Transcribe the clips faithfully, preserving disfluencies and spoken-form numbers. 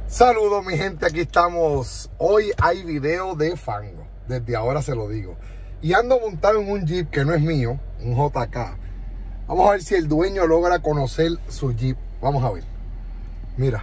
Saludos mi gente, aquí estamos. Hoy hay video de fango, desde ahora se lo digo. Y ando montado en un Jeep que no es mío, un J K. Vamos a ver si el dueño logra conocer su Jeep. Vamos a ver. Mira,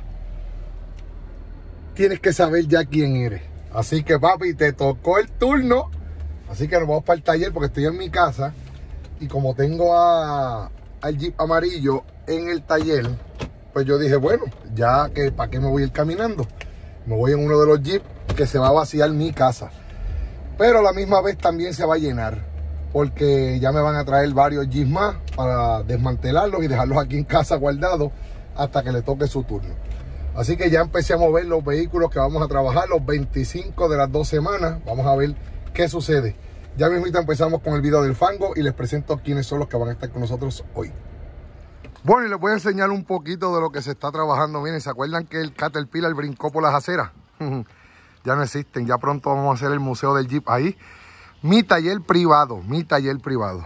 tienes que saber ya quién eres. Así que papi, te tocó el turno. Así que nos vamos para el taller porque estoy en mi casa. Y como tengo a, al Jeep amarillo en el taller, pues yo dije, bueno, ya que para qué me voy a ir caminando. Me voy en uno de los Jeeps que se va a vaciar mi casa. Pero a la misma vez también se va a llenar, porque ya me van a traer varios Jeeps más para desmantelarlos y dejarlos aquí en casa guardados hasta que le toque su turno. Así que ya empecé a mover los vehículos que vamos a trabajar, los veinticinco de las dos semanas. Vamos a ver qué sucede. Ya mismo empezamos con el video del fango y les presento quiénes son los que van a estar con nosotros hoy. Bueno, y les voy a enseñar un poquito de lo que se está trabajando. Miren, ¿se acuerdan que el Caterpillar brincó por las aceras? Ya no existen, ya pronto vamos a hacer el museo del Jeep ahí. Mi taller privado, mi taller privado.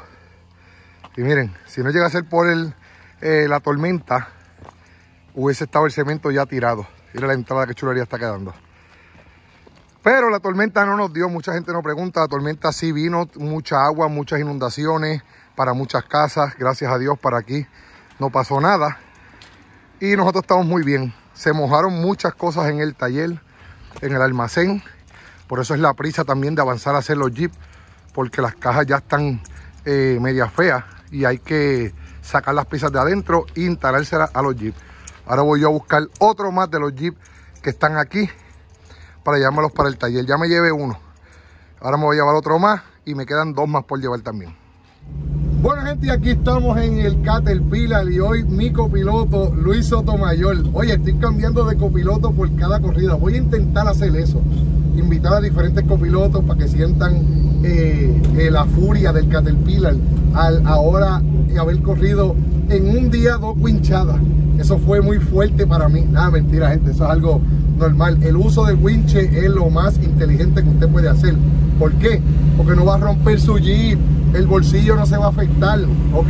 Y miren, si no llega a ser por el, eh, la tormenta, hubiese estado el cemento ya tirado. Mira la entrada que chulería está quedando. Pero la tormenta no nos dio, mucha gente nos pregunta, la tormenta sí vino, mucha agua, muchas inundaciones para muchas casas. Gracias a Dios para aquí no pasó nada. Y nosotros estamos muy bien. Se mojaron muchas cosas en el taller, en el almacén. Por eso es la prisa también de avanzar a hacer los Jeep, porque las cajas ya están eh, medias feas y hay que sacar las piezas de adentro e instalárselas a los Jeep. Ahora voy yo a buscar otro más de los Jeep que están aquí para llevármelos para el taller. Ya me llevé uno. Ahora me voy a llevar otro más y me quedan dos más por llevar también. Bueno gente, aquí estamos en el Caterpillar y hoy mi copiloto Luis Sotomayor. Oye, estoy cambiando de copiloto por cada corrida. Voy a intentar hacer eso. Invitar a diferentes copilotos para que sientan eh, eh, la furia del Caterpillar al ahora haber corrido en un día dos winchadas. Eso fue muy fuerte para mí. Nada, mentira gente, eso es algo normal. El uso del winche es lo más inteligente que usted puede hacer. ¿Por qué? Porque no va a romper su Jeep, el bolsillo no se va a afectar, ¿ok?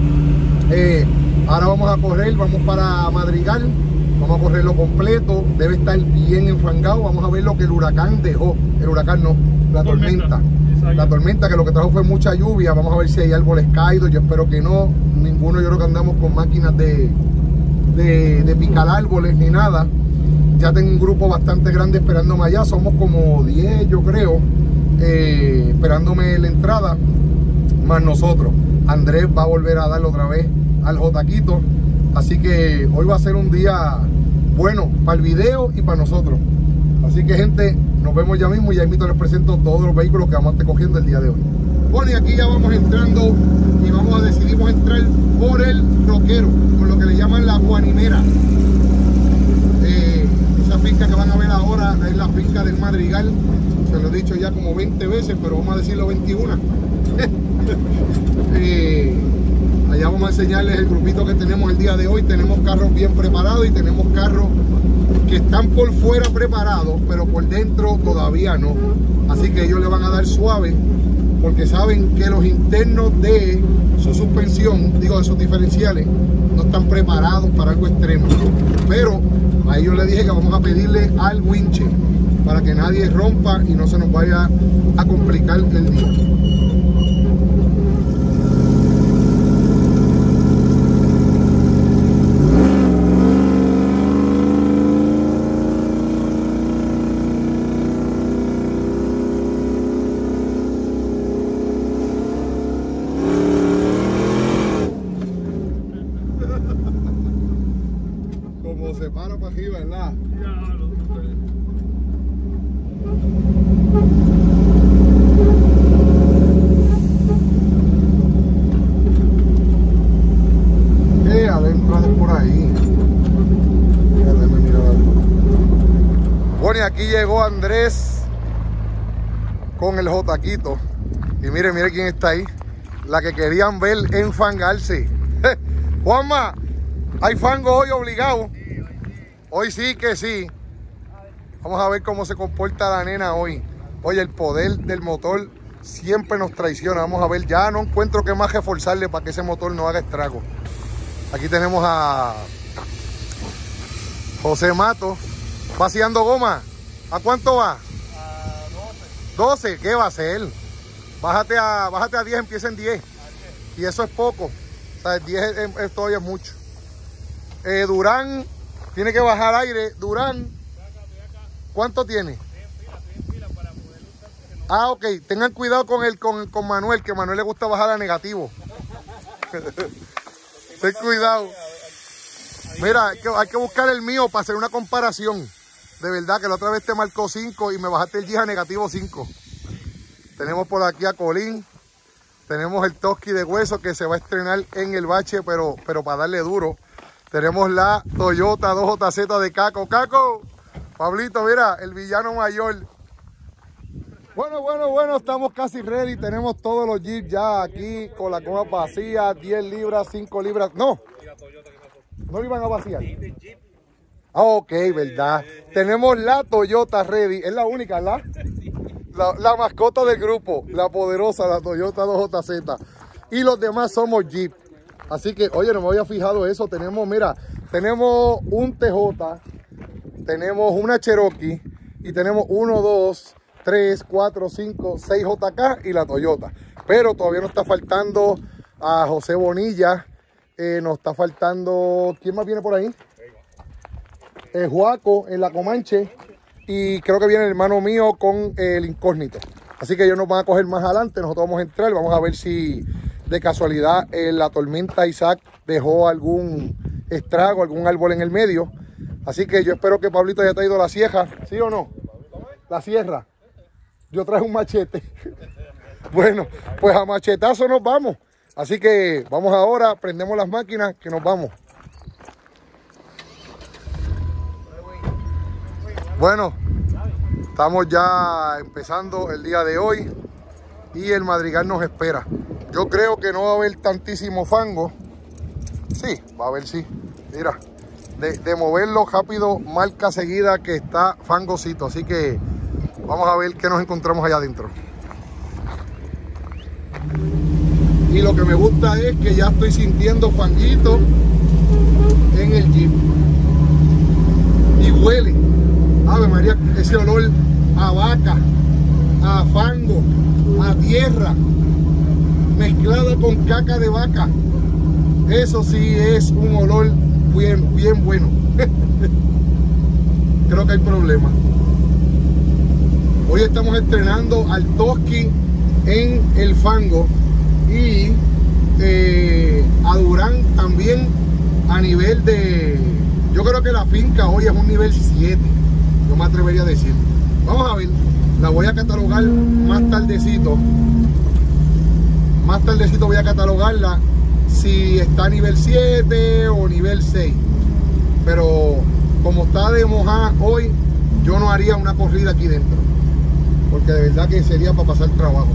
Eh, ahora vamos a correr, vamos para Madrigal, vamos a correrlo completo, debe estar bien enfangado. Vamos a ver lo que el huracán dejó. El huracán no, la tormenta. tormenta. La tormenta que lo que trajo fue mucha lluvia. Vamos a ver si hay árboles caídos, yo espero que no. Ninguno, yo creo que andamos con máquinas de, de, de picar árboles ni nada. Ya tengo un grupo bastante grande esperándome allá, somos como diez yo creo, eh, esperándome la entrada, más nosotros. Andrés va a volver a darle otra vez al Jotaquito, así que hoy va a ser un día bueno para el video y para nosotros. Así que gente, nos vemos ya mismo y ya mismo les presento todos los vehículos que vamos a estar cogiendo el día de hoy. Bueno, y aquí ya vamos entrando y vamos a decidimos entrar por el roquero, por lo que le llaman la Juanimera. Eh, esa finca que van a ver ahora es la finca del Madrigal. Se lo he dicho ya como veinte veces, pero vamos a decirlo veintiuna. eh, allá vamos a enseñarles el grupito que tenemos el día de hoy. Tenemos carros bien preparados y tenemos carros que están por fuera preparados, pero por dentro todavía no. Así que ellos le van a dar suave, porque saben que los internos de su suspensión, digo de sus diferenciales, no están preparados para algo extremo. Pero a ellos les dije que vamos a pedirle al winche para que nadie rompa y no se nos vaya a complicar el día. Como se para para aquí, ¿verdad? Eh, adentro de por ahí. Déjame mirar algo. Bueno, y aquí llegó Andrés con el Jotaquito. Y mire, mire quién está ahí. La que querían ver enfangarse. Juanma, hay fango hoy obligado. Hoy sí que sí. Vamos a ver cómo se comporta la nena hoy. Oye, el poder del motor siempre nos traiciona. Vamos a ver, ya no encuentro qué más reforzarle para que ese motor no haga estrago. Aquí tenemos a José Mato Vaciando goma. ¿A cuánto va? A doce. doce, ¿qué va a ser? Bájate a, bájate a diez, empieza en diez. Y eso es poco. O sea, diez es, es, todavía es mucho. Eh, Durán, tiene que bajar aire. Durán, ¿cuánto tiene? Ah, ok. Tengan cuidado con, el, con, con Manuel, que a Manuel le gusta bajar a negativo. Ten cuidado. Mira, hay que, hay que buscar el mío para hacer una comparación. De verdad que la otra vez te marcó cinco y me bajaste el G I A negativo cinco. Tenemos por aquí a Colín. Tenemos el Toski de hueso que se va a estrenar en el bache, pero, pero para darle duro. Tenemos la Toyota dos J Z de Caco. ¡Caco! Pablito, mira, el villano mayor. Bueno, bueno, bueno, estamos casi ready. Tenemos todos los Jeeps ya aquí con la goma vacía. diez libras, cinco libras. No, no lo iban a vaciar. Ah, ok, verdad. Tenemos la Toyota ready. Es la única, ¿verdad? La, la mascota del grupo, la poderosa, la Toyota dos J Z. Y los demás somos Jeep. Así que, oye, no me había fijado eso. Tenemos, mira, tenemos un T J, tenemos una Cherokee y tenemos uno, dos, tres, cuatro, cinco, seis J K y la Toyota. Pero todavía nos está faltando a José Bonilla. Eh, nos está faltando, ¿quién más viene por ahí? Eh, Juaco en la Comanche. Y creo que viene el hermano mío con el incógnito. Así que ellos nos van a coger más adelante. Nosotros vamos a entrar. Vamos a ver si de casualidad eh, la tormenta Isaac dejó algún estrago, algún árbol en el medio. Así que yo espero que Pablito haya traído la sierra. ¿Sí o no? La sierra. Yo traje un machete. Bueno, pues a machetazo nos vamos. Así que vamos ahora, prendemos las máquinas que nos vamos. Bueno, estamos ya empezando el día de hoy y el Madrigal nos espera. Yo creo que no va a haber tantísimo fango. Sí, va a haber, sí. Mira, de, de moverlo rápido, marca seguida que está fangocito. Así que vamos a ver qué nos encontramos allá adentro. Y lo que me gusta es que ya estoy sintiendo fanguito en el Jeep. Y huele. Ave María, ese olor a vaca, a fango, a tierra, mezclada con caca de vaca. Eso sí es un olor bien, bien bueno. Creo que hay problema. Hoy estamos estrenando al Toski en el fango y eh, a Durán también a nivel de... Yo creo que la finca hoy es un nivel siete. Yo me atrevería a decir. Vamos a ver, la voy a catalogar más tardecito. Más tardecito voy a catalogarla si está a nivel siete o nivel seis. Pero como está de mojada hoy, yo no haría una corrida aquí dentro. Porque de verdad que sería para pasar trabajo.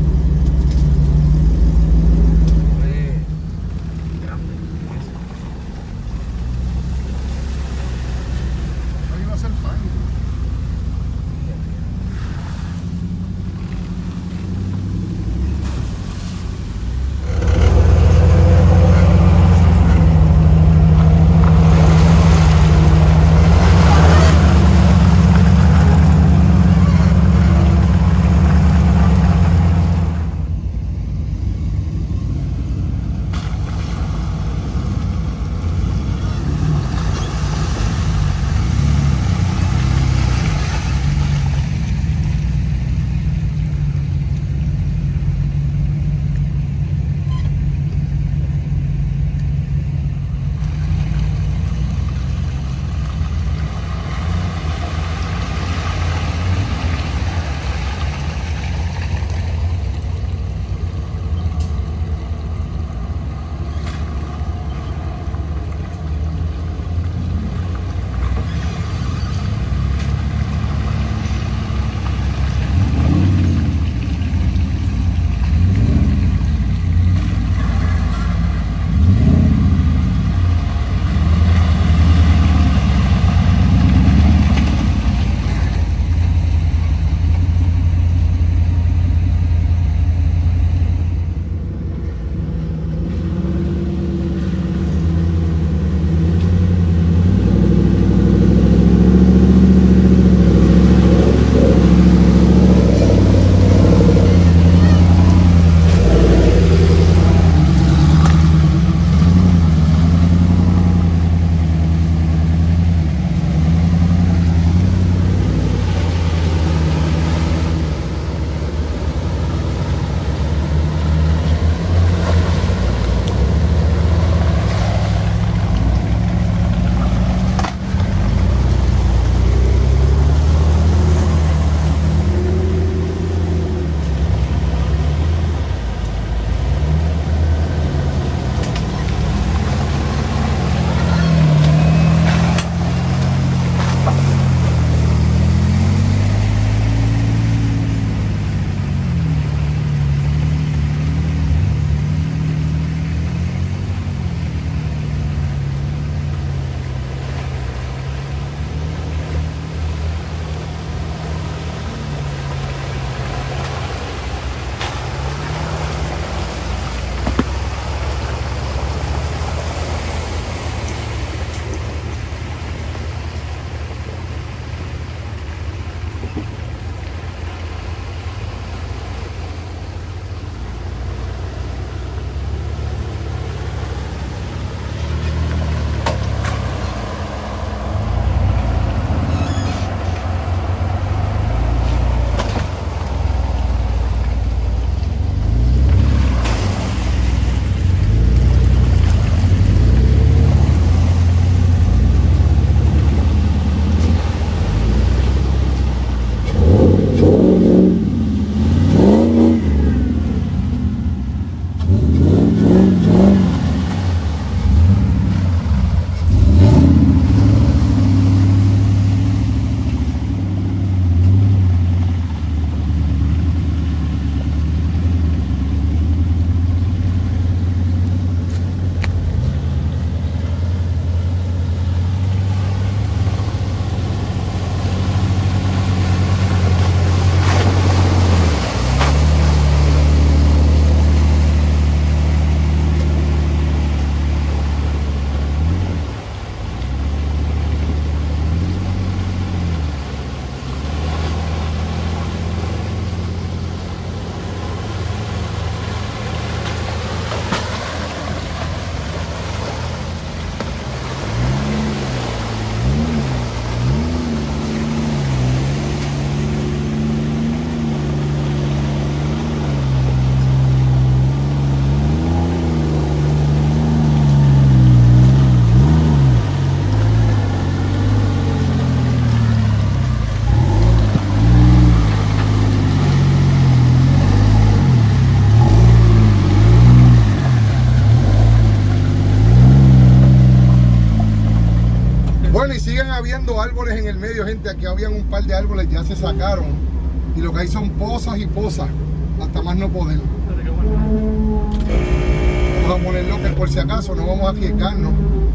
árboles en el medio, gente. Aquí habían un par de árboles, ya se sacaron. Y lo que hay son pozas y pozas. Hasta más no poder. Vamos a ponerlo que por si acaso no vamos a arriesgarnos.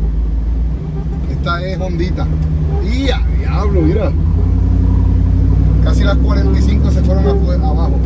Esta es hondita. ¡Y a diablo! Mira. Casi las cuarenta y cinco se fueron afuera, abajo.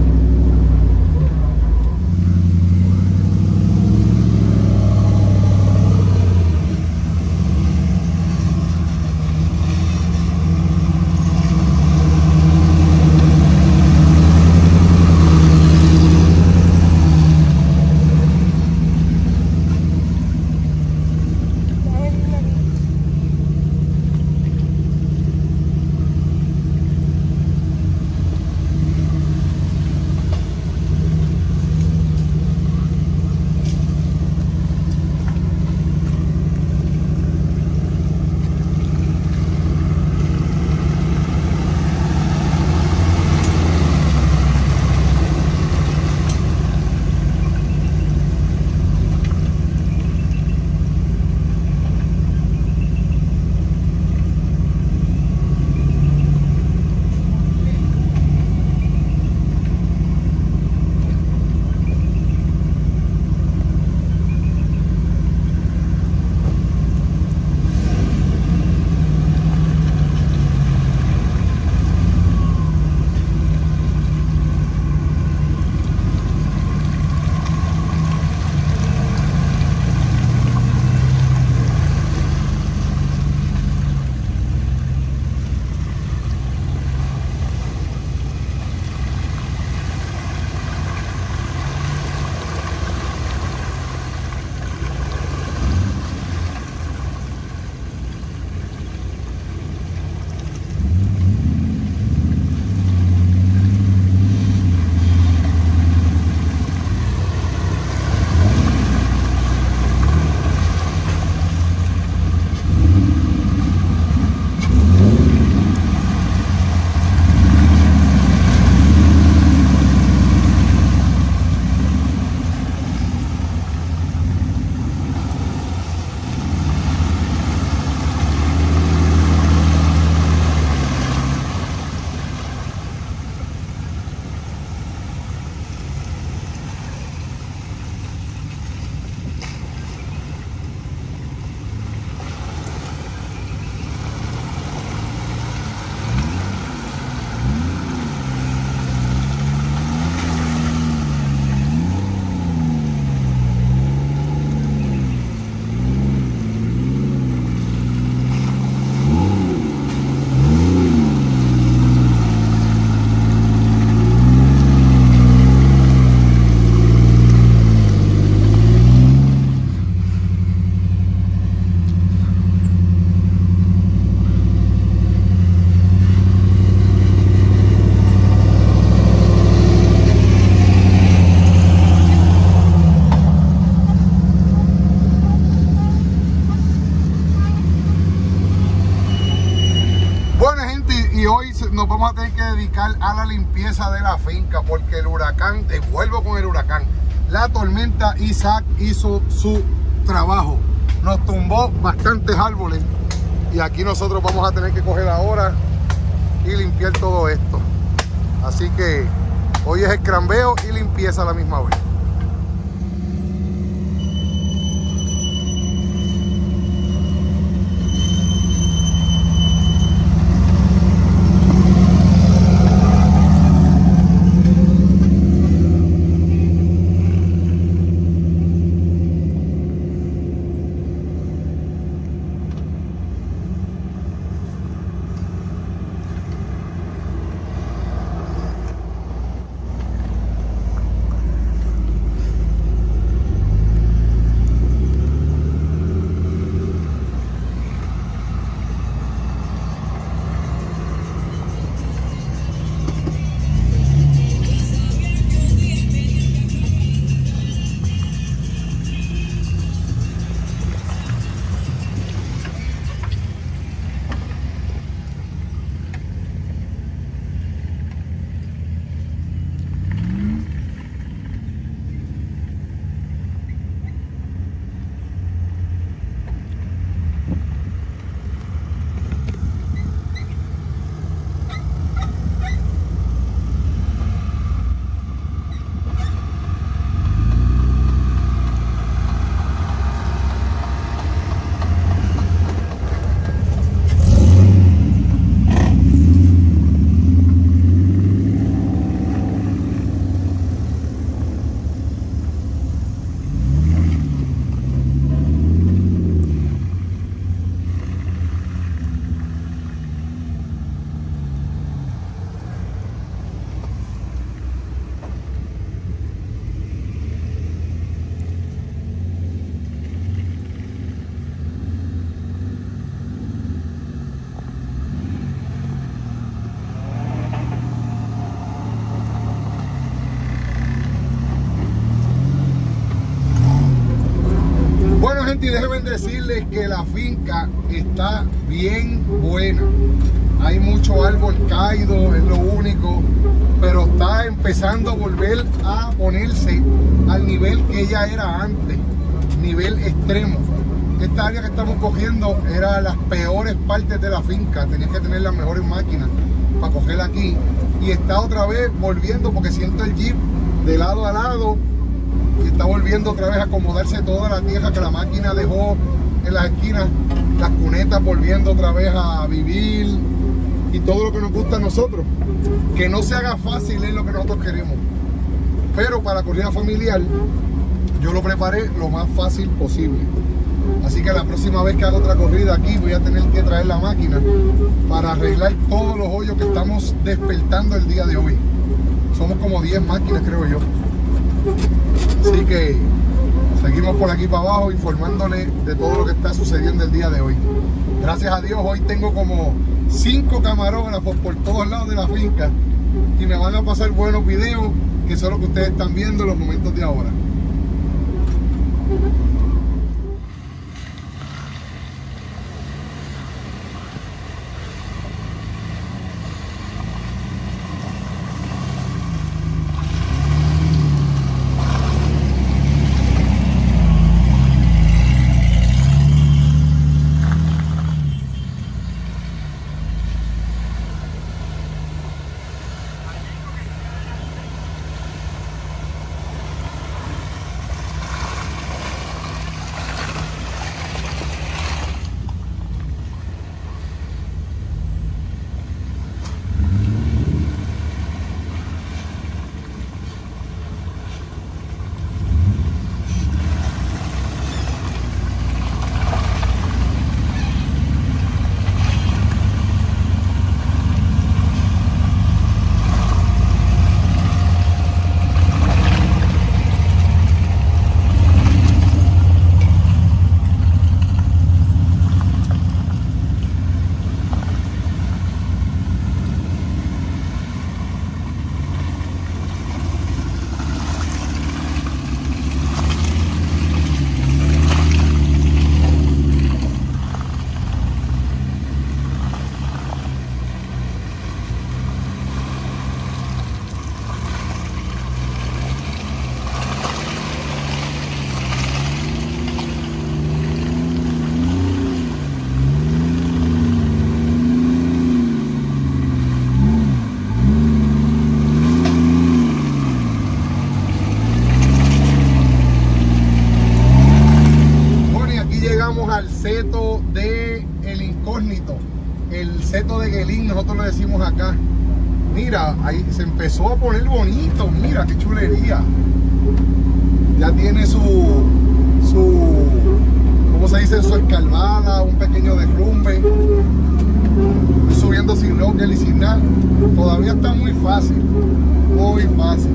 nos vamos a tener que dedicar a la limpieza de la finca, porque el huracán, te vuelvo con el huracán, la tormenta Isaac hizo su trabajo, nos tumbó bastantes árboles y aquí nosotros vamos a tener que coger ahora y limpiar todo esto. Así que hoy es escrambeo y limpieza a la misma vez. Gente, y déjenme decirles que la finca está bien buena. Hay mucho árbol caído, es lo único, pero está empezando a volver a ponerse al nivel que ella era antes, nivel extremo. Esta área que estamos cogiendo era las peores partes de la finca, tenías que tener las mejores máquinas para cogerla aquí, y está otra vez volviendo porque siento el jeep de lado a lado y está volviendo otra vez a acomodarse toda la tierra que la máquina dejó en las esquinas, las cunetas volviendo otra vez a vivir y todo lo que nos gusta a nosotros. Que no se haga fácil es lo que nosotros queremos, pero para la corrida familiar yo lo preparé lo más fácil posible. Así que la próxima vez que haga otra corrida aquí voy a tener que traer la máquina para arreglar todos los hoyos que estamos despertando el día de hoy. Somos como diez máquinas, creo yo. Así que seguimos por aquí para abajo informándole de todo lo que está sucediendo el día de hoy. Gracias a Dios hoy tengo como cinco camarógrafos por todos lados de la finca y me van a pasar buenos videos, que son los que ustedes están viendo en los momentos de ahora. Al seto de el incógnito, el seto de Guelín, nosotros le decimos acá. Mira, ahí se empezó a poner bonito, mira qué chulería. Ya tiene su, su, ¿cómo se dice? Su escalvada, un pequeño derrumbe. Subiendo sin local y sin nada. Todavía está muy fácil, muy fácil.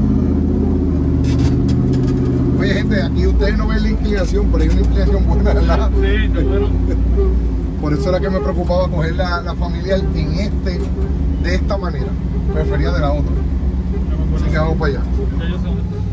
Oye, gente, aquí ustedes no ven la inclinación, pero hay una inclinación buena, ¿verdad? Sí, está bueno. Por eso era que me preocupaba coger la, la familiar en este, de esta manera. Prefería de la otra. Así que vamos para allá. Ya yo sé dónde está.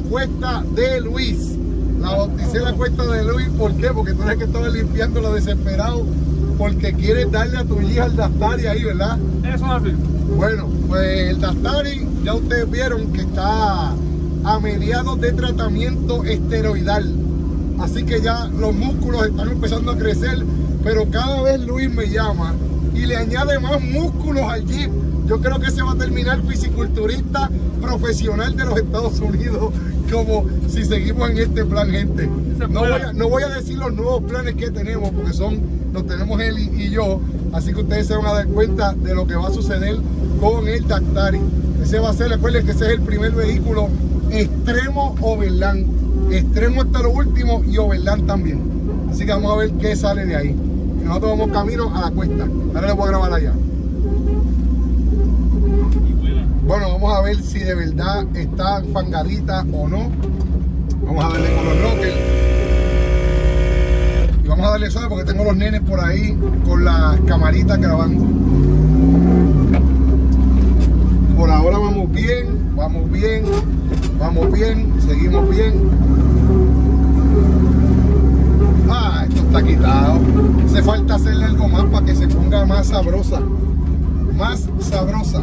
cuesta de Luis. La bauticé la cuesta de Luis. ¿Por qué? Porque tú eres que estaba limpiando lo desesperado porque quieres darle a tu hija el Dastari ahí, ¿verdad? Eso es así. Bueno, pues el Dastari ya ustedes vieron que está a mediados de tratamiento esteroidal. Así que ya los músculos están empezando a crecer, pero cada vez Luis me llama y le añade más músculos al Jeep. Yo creo que se va a terminar fisiculturista profesional de los Estados Unidos, como si seguimos en este plan, gente. No voy a, no voy a decir los nuevos planes que tenemos, porque son, los tenemos él y, y yo, así que ustedes se van a dar cuenta de lo que va a suceder con el Dastari. Ese va a ser, recuerden que ese es el primer vehículo extremo overland, extremo hasta lo último y overland también. Así que vamos a ver qué sale de ahí. Y nosotros vamos camino a la cuesta. Ahora les voy a grabar allá. Bueno, vamos a ver si de verdad está fangadita o no. Vamos a darle con los rockers. Y vamos a darle suave porque tengo los nenes por ahí con las camaritas grabando. Por ahora vamos bien, vamos bien, vamos bien, seguimos bien. Ah, esto está quitado. Hace falta hacerle algo más para que se ponga más sabrosa. Más sabrosa.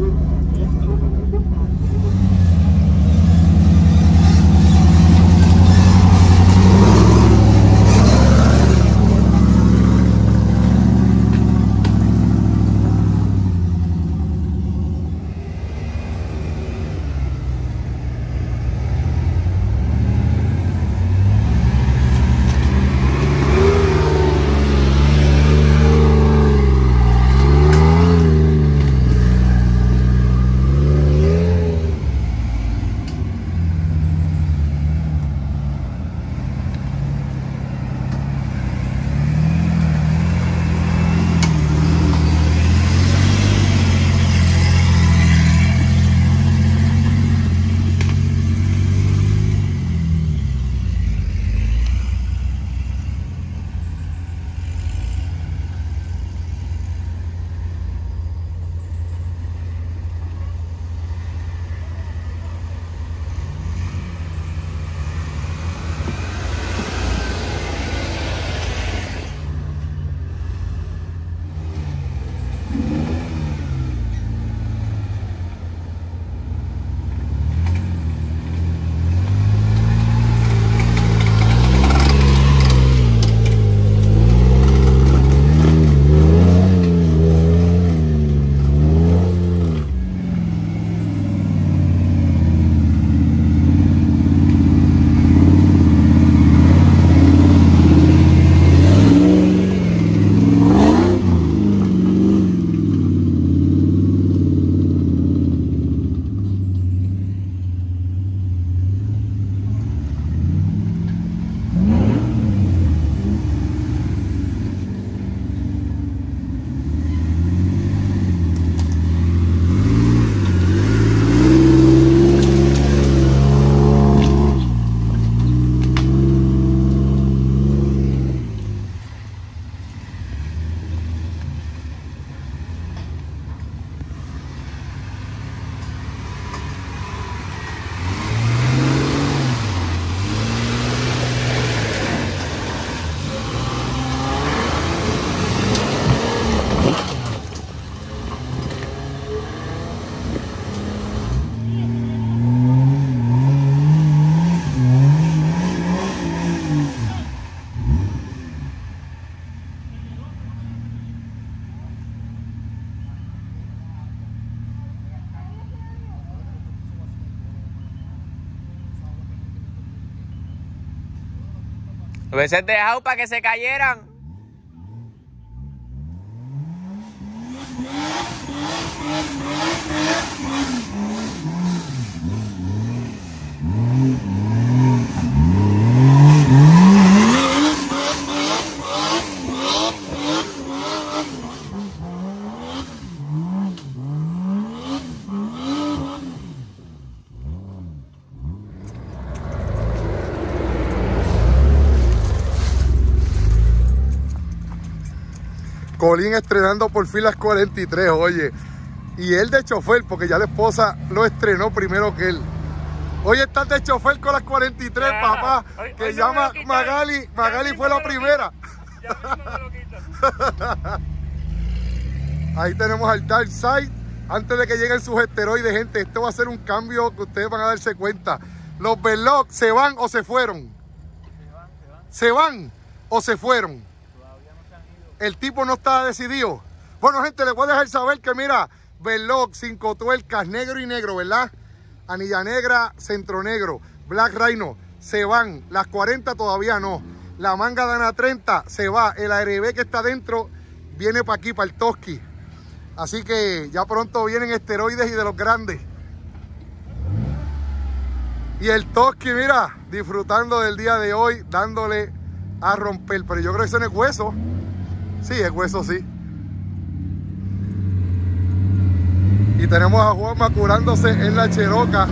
Lo hubieses dejado para que se cayeran. Colín estrenando por fin las cuarenta y tres, oye. Y él de chofer, porque ya la esposa lo estrenó primero que él. Hoy estás de chofer con las cuarenta y tres, Ya. papá. Hoy- Que hoy no llama me lo quitan. Magali. Ya Magali mismo fue la me lo primera. Ya mismo me lo quitan. Ahí tenemos al Dark Side. Antes de que lleguen sus esteroides, gente, esto va a ser un cambio que ustedes van a darse cuenta. Los Verloc, ¿se van o se fueron? Se van, se van. ¿Se van o se fueron? Todavía no se han ido. El tipo no está decidido. Bueno, gente, les voy a dejar saber que, mira, Verloc, cinco tuercas, negro y negro, ¿verdad? Anilla negra, centro negro, Black Rhino, se van. Las cuarenta todavía no. La manga de Ana treinta se va. El A R B que está dentro viene para aquí, para el Toski. Así que ya pronto vienen esteroides y de los grandes. Y el Toski, mira, disfrutando del día de hoy, dándole a romper. Pero yo creo que eso no es hueso. Sí, es hueso, sí. Y tenemos a Juanma curándose en la Cheroca.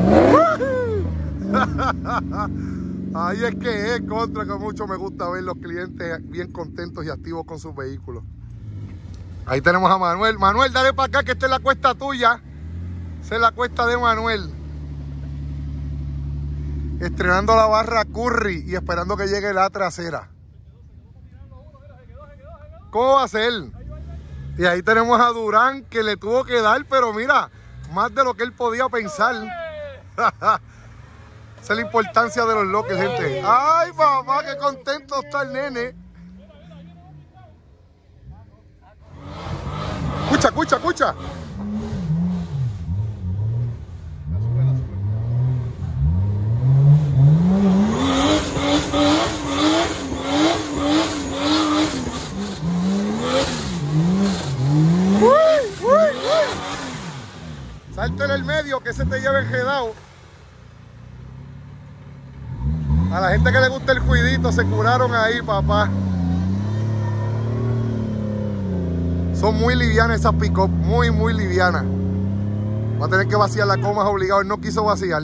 Ahí es que es contra, que mucho me gusta ver los clientes bien contentos y activos con sus vehículos. Ahí tenemos a Manuel. Manuel, dale para acá que esta es la cuesta tuya. Esta es la cuesta de Manuel. Estrenando la barra Curry y esperando que llegue la trasera. ¿Cómo va a ser? Y ahí tenemos a Durán, que le tuvo que dar, pero mira, más de lo que él podía pensar. Esa es la importancia de los loques, gente. Ay, papá, qué contento está el nene. Escucha, escucha, escucha. Salte en el medio, que se te lleve enredado. A la gente que le gusta el juidito se curaron ahí, papá. Son muy livianas esas pick-up, muy, muy livianas. Va a tener que vaciar la coma, es obligado. Él no quiso vaciar.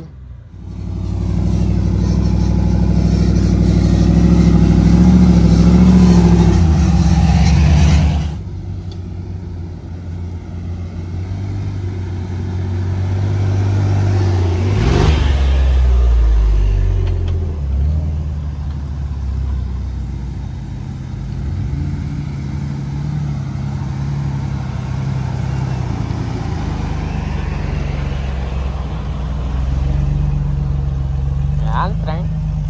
Entran.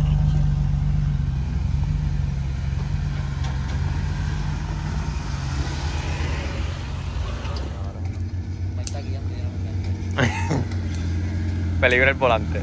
Peligro el volante.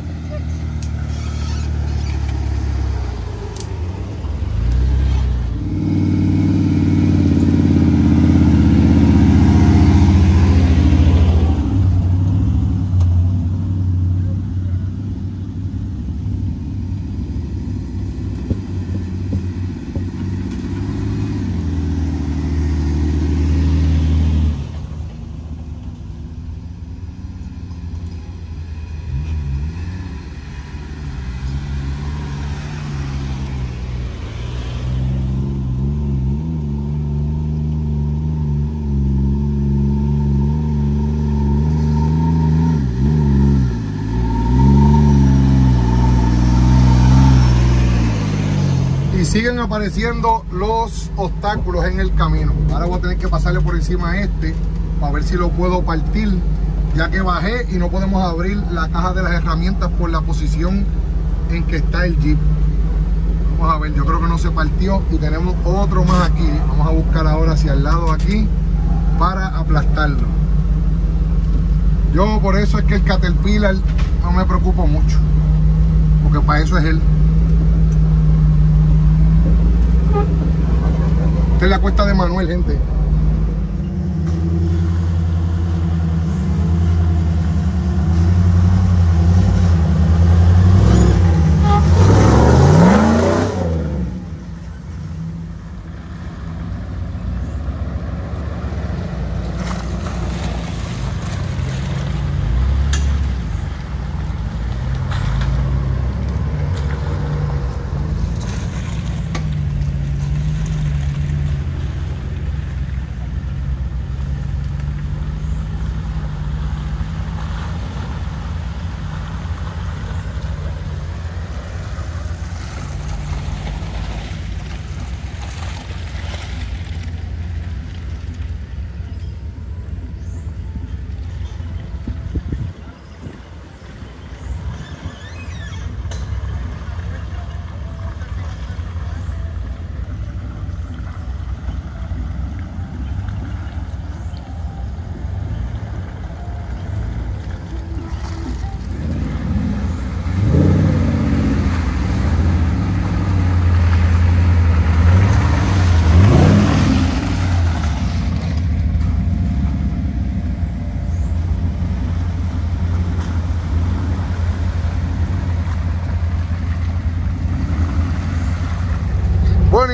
Siguen apareciendo los obstáculos en el camino. Ahora voy a tener que pasarle por encima a este para ver si lo puedo partir, ya que bajé y no podemos abrir la caja de las herramientas por la posición en que está el Jeep. Vamos a ver, yo creo que no se partió y tenemos otro más aquí. Vamos a buscar ahora hacia el lado aquí para aplastarlo. Yo por eso es que el Caterpillar no me preocupo mucho, porque para eso es él. Esta es la cuesta de Manuel, gente.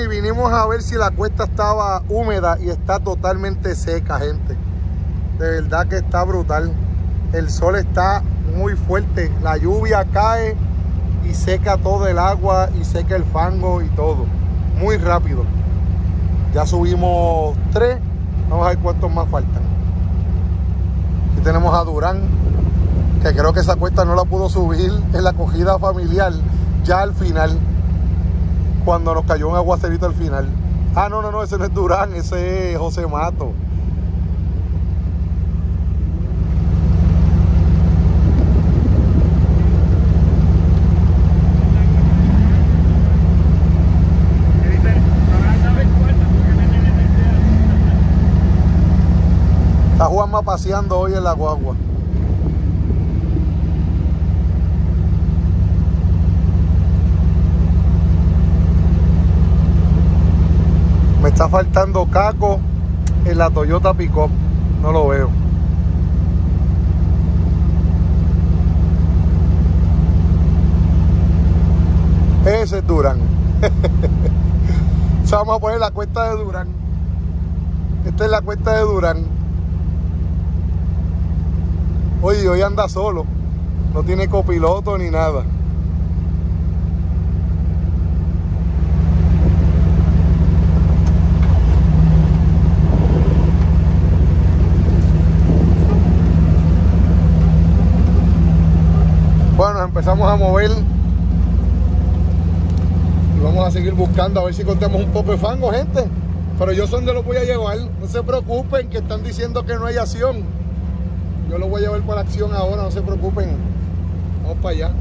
y vinimos a ver si la cuesta estaba húmeda y está totalmente seca, gente. De verdad que está brutal. El sol está muy fuerte. La lluvia cae y seca todo el agua y seca el fango y todo. Muy rápido. Ya subimos tres. Vamos a ver cuántos más faltan. Aquí tenemos a Durán, que creo que esa cuesta no la pudo subir en la acogida familiar. Ya al final, cuando nos cayó un aguacerito al final. Ah, no, no, no, ese no es Durán, ese es José Mato. Está Juanma paseando hoy en la guagua. Me está faltando Caco en la Toyota Pickup. No lo veo. Ese es Durán. O sea, vamos a poner la cuesta de Durán. Esta es la cuesta de Durán. Oye, hoy anda solo. No tiene copiloto ni nada. Bueno, nos empezamos a mover y vamos a seguir buscando a ver si encontramos un poco de fango, gente. Pero yo son de los voy a llevar. No se preocupen que están diciendo que no hay acción. Yo lo voy a llevar para la acción ahora, no se preocupen. Vamos para allá.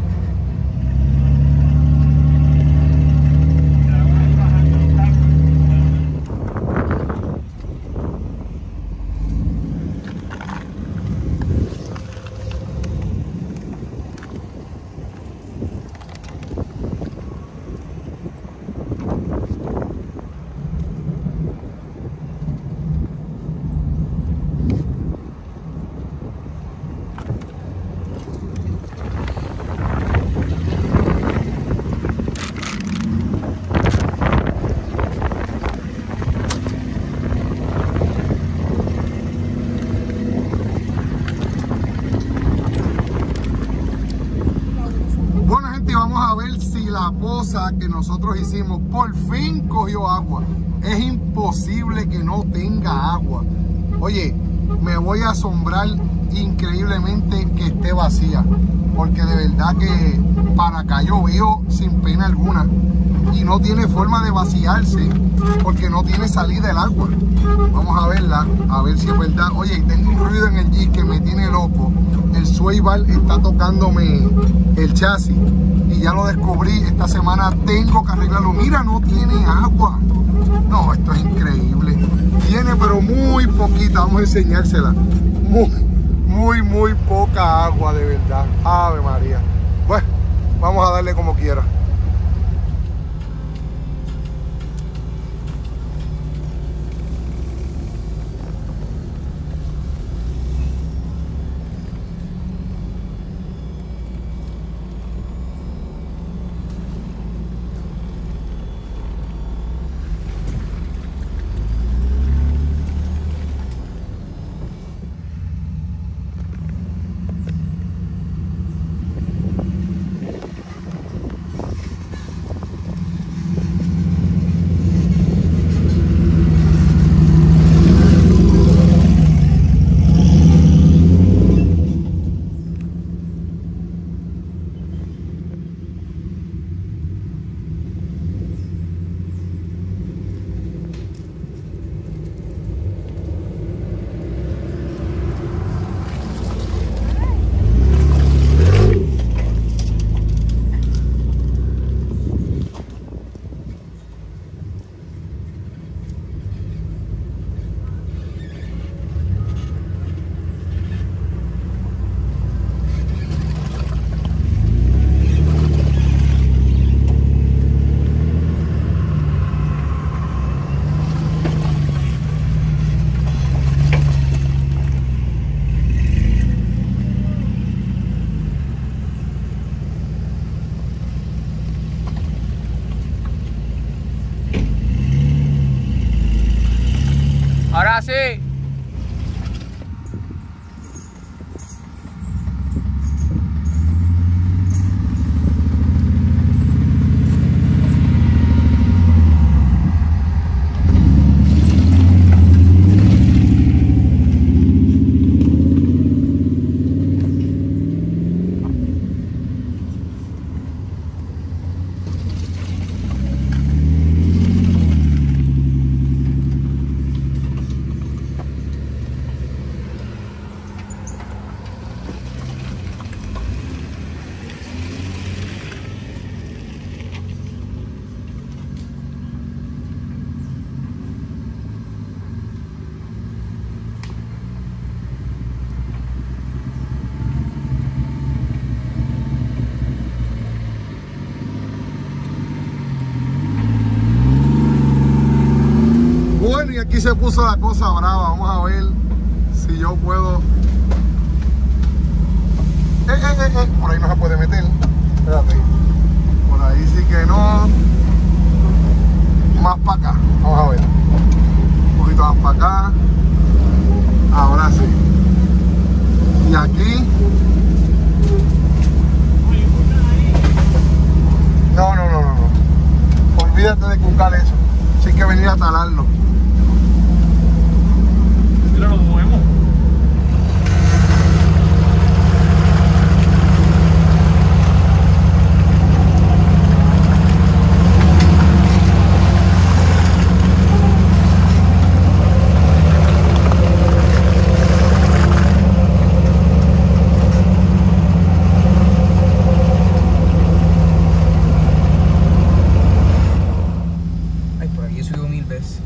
La poza que nosotros hicimos por fin cogió agua. Es imposible que no tenga agua. Oye, me voy a asombrar increíblemente que esté vacía, porque de verdad que para acá llovió sin pena alguna y no tiene forma de vaciarse porque no tiene salida el agua. Vamos a verla, a ver si es verdad. Oye, tengo un ruido en el Jeep que me tiene loco. El sway bar está tocándome el chasis y ya lo descubrí. Esta semana tengo que arreglarlo. Mira, no tiene agua. No, esto es increíble. Tiene pero muy poquita, vamos a enseñársela. Muy, muy, muy poca agua, de verdad. Ave María. Bueno, vamos a darle como quiera. así. Bueno, y aquí se puso la cosa brava. Vamos a ver si yo puedo. Eh, eh, eh, eh. Por ahí no se puede meter. Espérate. Por ahí sí que no. Más para acá. Vamos a ver. Un poquito más para acá. Ahora sí. Y aquí. No, no, no, no, no. Olvídate de buscar eso. Sí hay que venir a talarlo. Mira, nos movemos. Ay, por aquí he subido mil veces.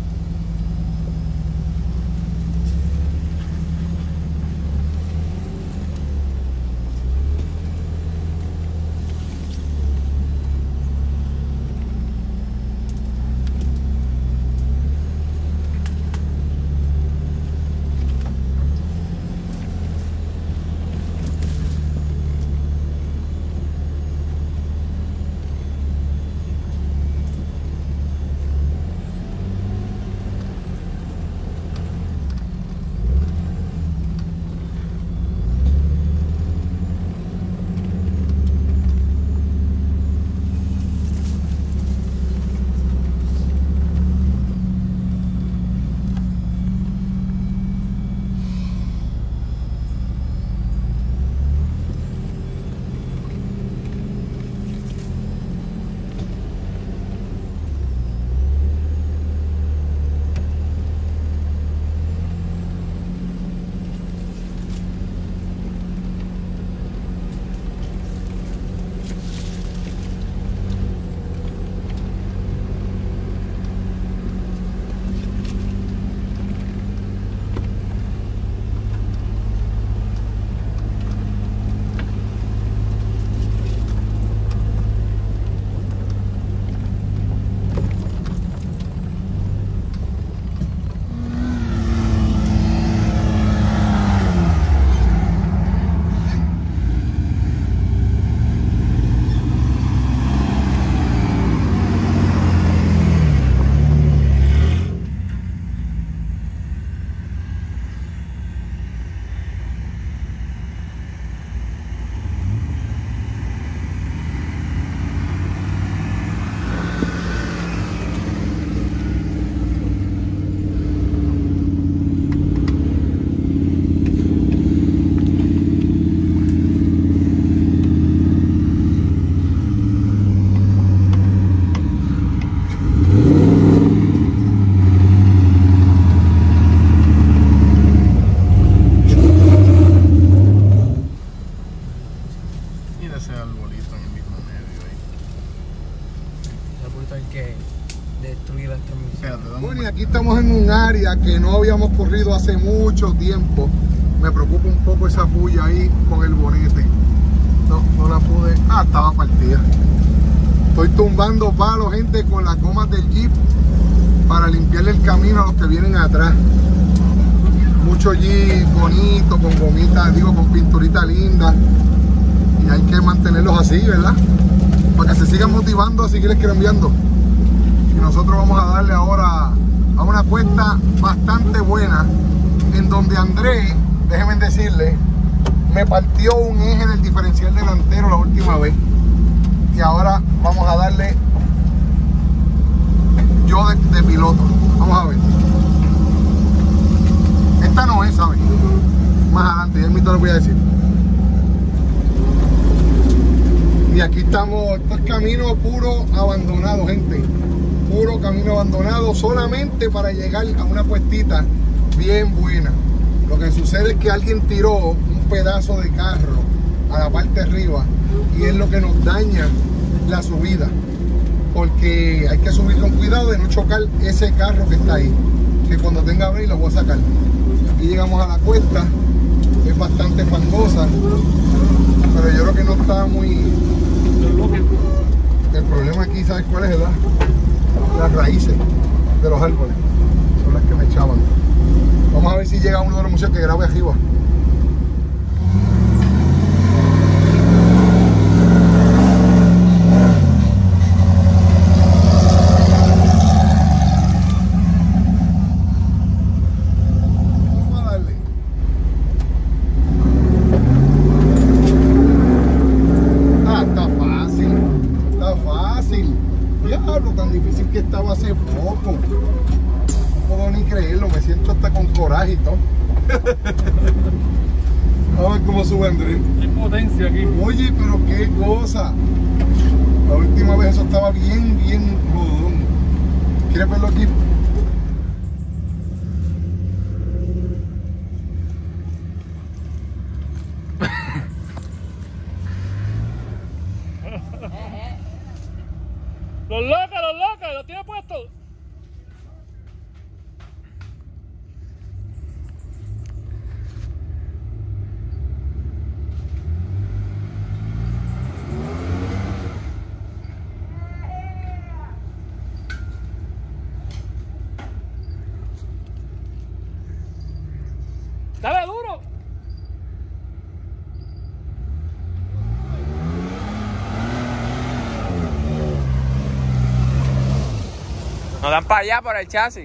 Bueno, y aquí estamos en un área que no habíamos corrido hace mucho tiempo. Me preocupa un poco esa puya ahí con el bonete. No, no la pude. Ah, estaba partida. Estoy tumbando palos, gente, con las gomas del Jeep para limpiarle el camino a los que vienen atrás. Mucho Jeep bonito, con gomitas, digo, con pinturita linda. Y hay que mantenerlos así, ¿verdad? Para que se sigan motivando a seguir escrambeando. Y nosotros vamos a darle ahora a a una cuesta bastante buena, en donde Andrés, déjenme decirle, me partió un eje del diferencial delantero la última vez. Y ahora vamos a darle yo de, de piloto. Vamos a ver. Esta no es, ¿sabes? Más adelante, ya mismo te lo voy a decir. Y aquí estamos, esto es camino puro abandonado, gente. Puro camino abandonado, solamente para llegar a una puestita bien buena. Lo que sucede es que alguien tiró un pedazo de carro a la parte de arriba y es lo que nos daña la subida, porque hay que subir con cuidado de no chocar ese carro que está ahí, que cuando tenga break lo voy a sacar. Aquí llegamos a la cuesta, es bastante fangosa, pero yo creo que no está muy... El problema aquí, ¿sabes cuál es, verdad? Las raíces de los árboles son las que me echaban. Vamos a ver si llega uno de los museos que grabe arriba. Vamos a darle. Ah, está fácil. Está fácil. Diablo, tan difícil que estaba hace poco. No puedo ni creerlo, me siento hasta con coraje y todo. A ver cómo sube Andrés. Hay potencia aquí. Oye, pero qué cosa. La última vez eso estaba bien, bien jodón. ¿Quieres verlo aquí? Los locos, los locos, los tiene puestos. Dale duro. Nos dan para allá por el chasis.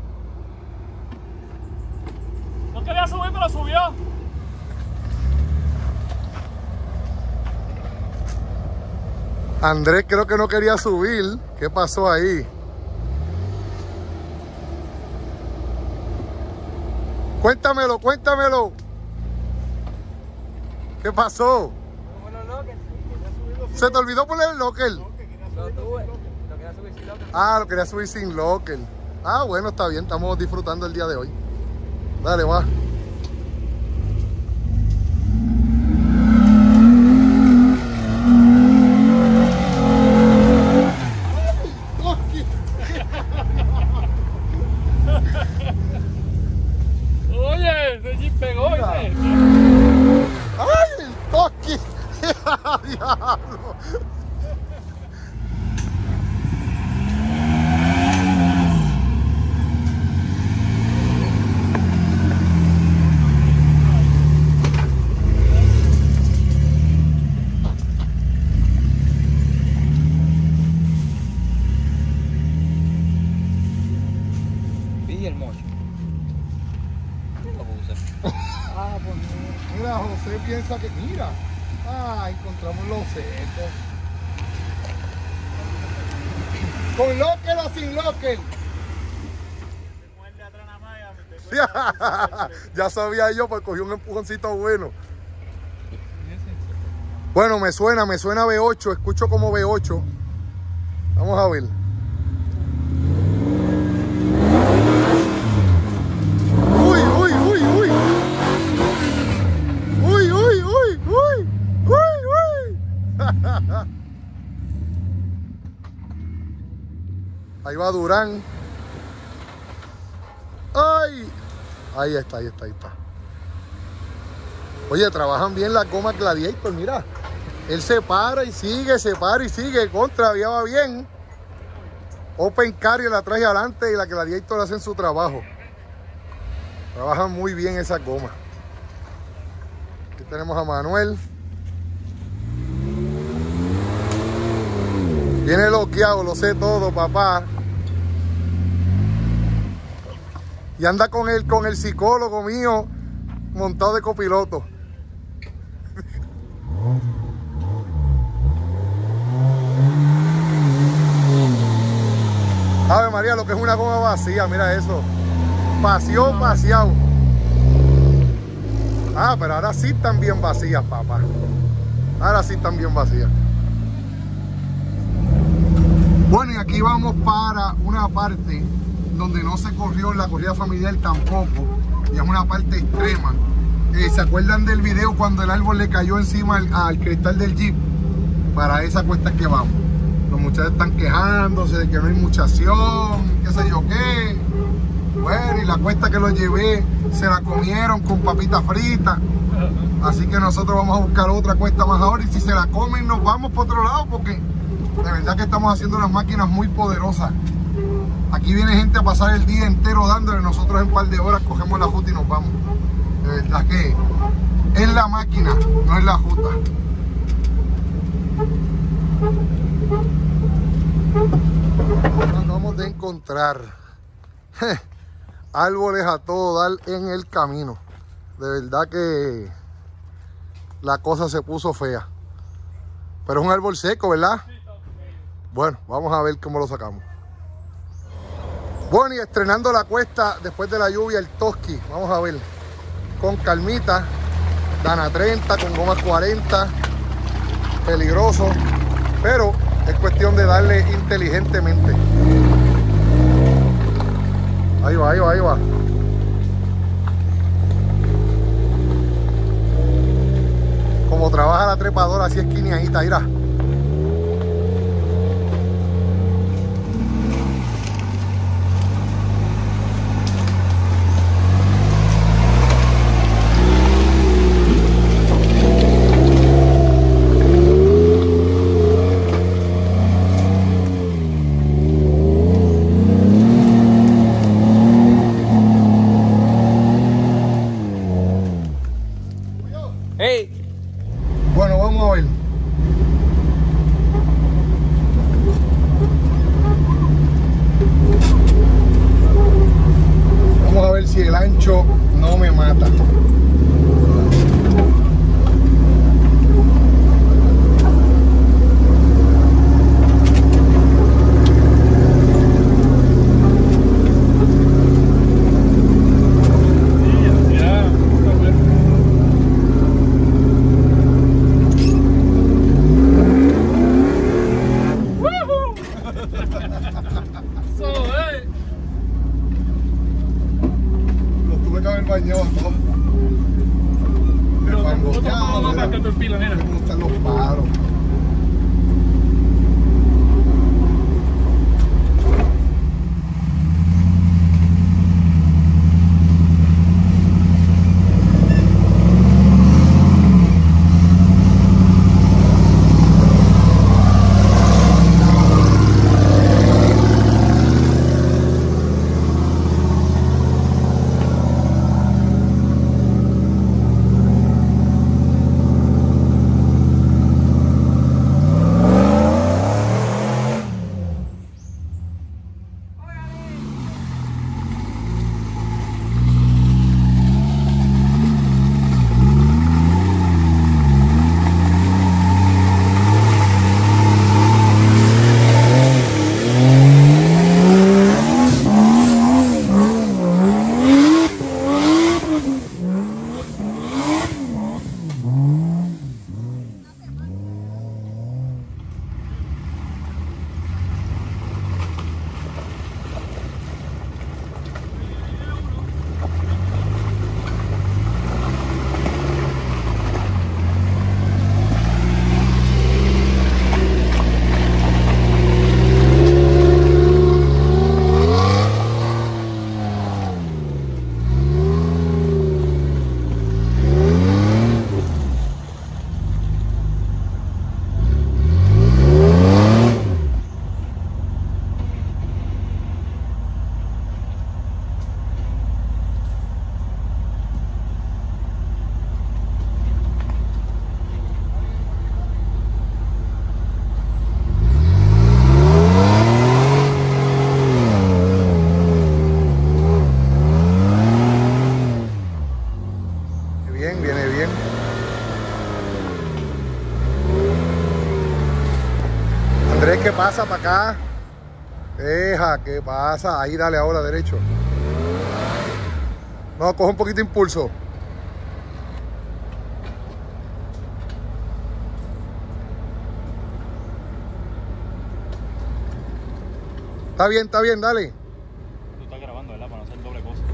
No quería subir, pero subió. Andrés creo que no quería subir. ¿Qué pasó ahí? Cuéntamelo, cuéntamelo. ¿Qué pasó? ¿Se te olvidó poner el locker? Lo tuve. Lo quería subir sin locker. Ah, lo quería subir sin locker. Ah, bueno, está bien, estamos disfrutando el día de hoy. Dale, va. Oye, ese jeep pegó, Mira. ¿viste? ¡Ay, el toque! ¡Diablo! Y el mocho. ¿Qué lo puse? Ah, pues no. Mira, José piensa que... Mira. Ah, encontramos los secos. ¿Con locker o sin locker? Muerde atrás nada más, ya me Ya sabía yo, pues cogí un empujoncito bueno. Bueno, me suena, me suena V ocho, escucho como V ocho. Vamos a ver. Uy, uy, uy, uy. Uy, uy, uy, uy. Uy, uy. Ahí va Durán. ¡Ay! Ahí está, ahí está, ahí está. Oye, trabajan bien las gomas Gladiator, mira. Él se para y sigue, se para y sigue. Contra, ya va bien. Open carry la trae adelante y la Gladiator hacen su trabajo. Trabajan muy bien esas gomas. Aquí tenemos a Manuel. Viene loqueado, lo sé todo, papá. Y anda con el, con el psicólogo mío montado de copiloto. Ave María, lo que es una goma vacía, mira eso. Paseó, paseado. Ah, pero ahora sí están bien vacías, papá. Ahora sí están bien vacías. Bueno, y aquí vamos para una parte donde no se corrió la corrida familiar tampoco. Y es una parte extrema. Eh, ¿Se acuerdan del video cuando el árbol le cayó encima al, al cristal del Jeep? Para esa cuesta es que vamos. Los muchachos están quejándose de que no hay mucha acción, qué sé yo qué. Bueno, y la cuesta que los llevé se la comieron con papitas fritas. Así que nosotros vamos a buscar otra cuesta más ahora. Y si se la comen, nos vamos por otro lado, porque de verdad que estamos haciendo unas máquinas muy poderosas. Aquí viene gente a pasar el día entero dándole. Nosotros en un par de horas cogemos la juta y nos vamos. De verdad que es la máquina, no es la juta. Acabamos de encontrar árboles a todo dar en el camino. De verdad que la cosa se puso fea. Pero es un árbol seco, ¿verdad? Bueno, vamos a ver cómo lo sacamos. Bueno, y estrenando la cuesta después de la lluvia, el Toski. Vamos a ver. Con calmita. Dana treinta, con gomas cuarenta. Peligroso. Pero es cuestión de darle inteligentemente. Ahí va, ahí va, ahí va. Como trabaja la trepadora, así esquineadita, mira. ¡Hey! Bueno, vamos a ver. Vamos a ver si el ancho no me mata. Los tuve que haber bañado a todos. Pero fangosteado, otro lado más mira. para que te pila, mira. Mira cómo están los paros. pasa para acá. Deja, ¿qué pasa? Ahí dale ahora derecho. No, coge un poquito de impulso. Está bien, está bien, dale. Tú estás grabando, ¿verdad? Para no hacer doble cosa.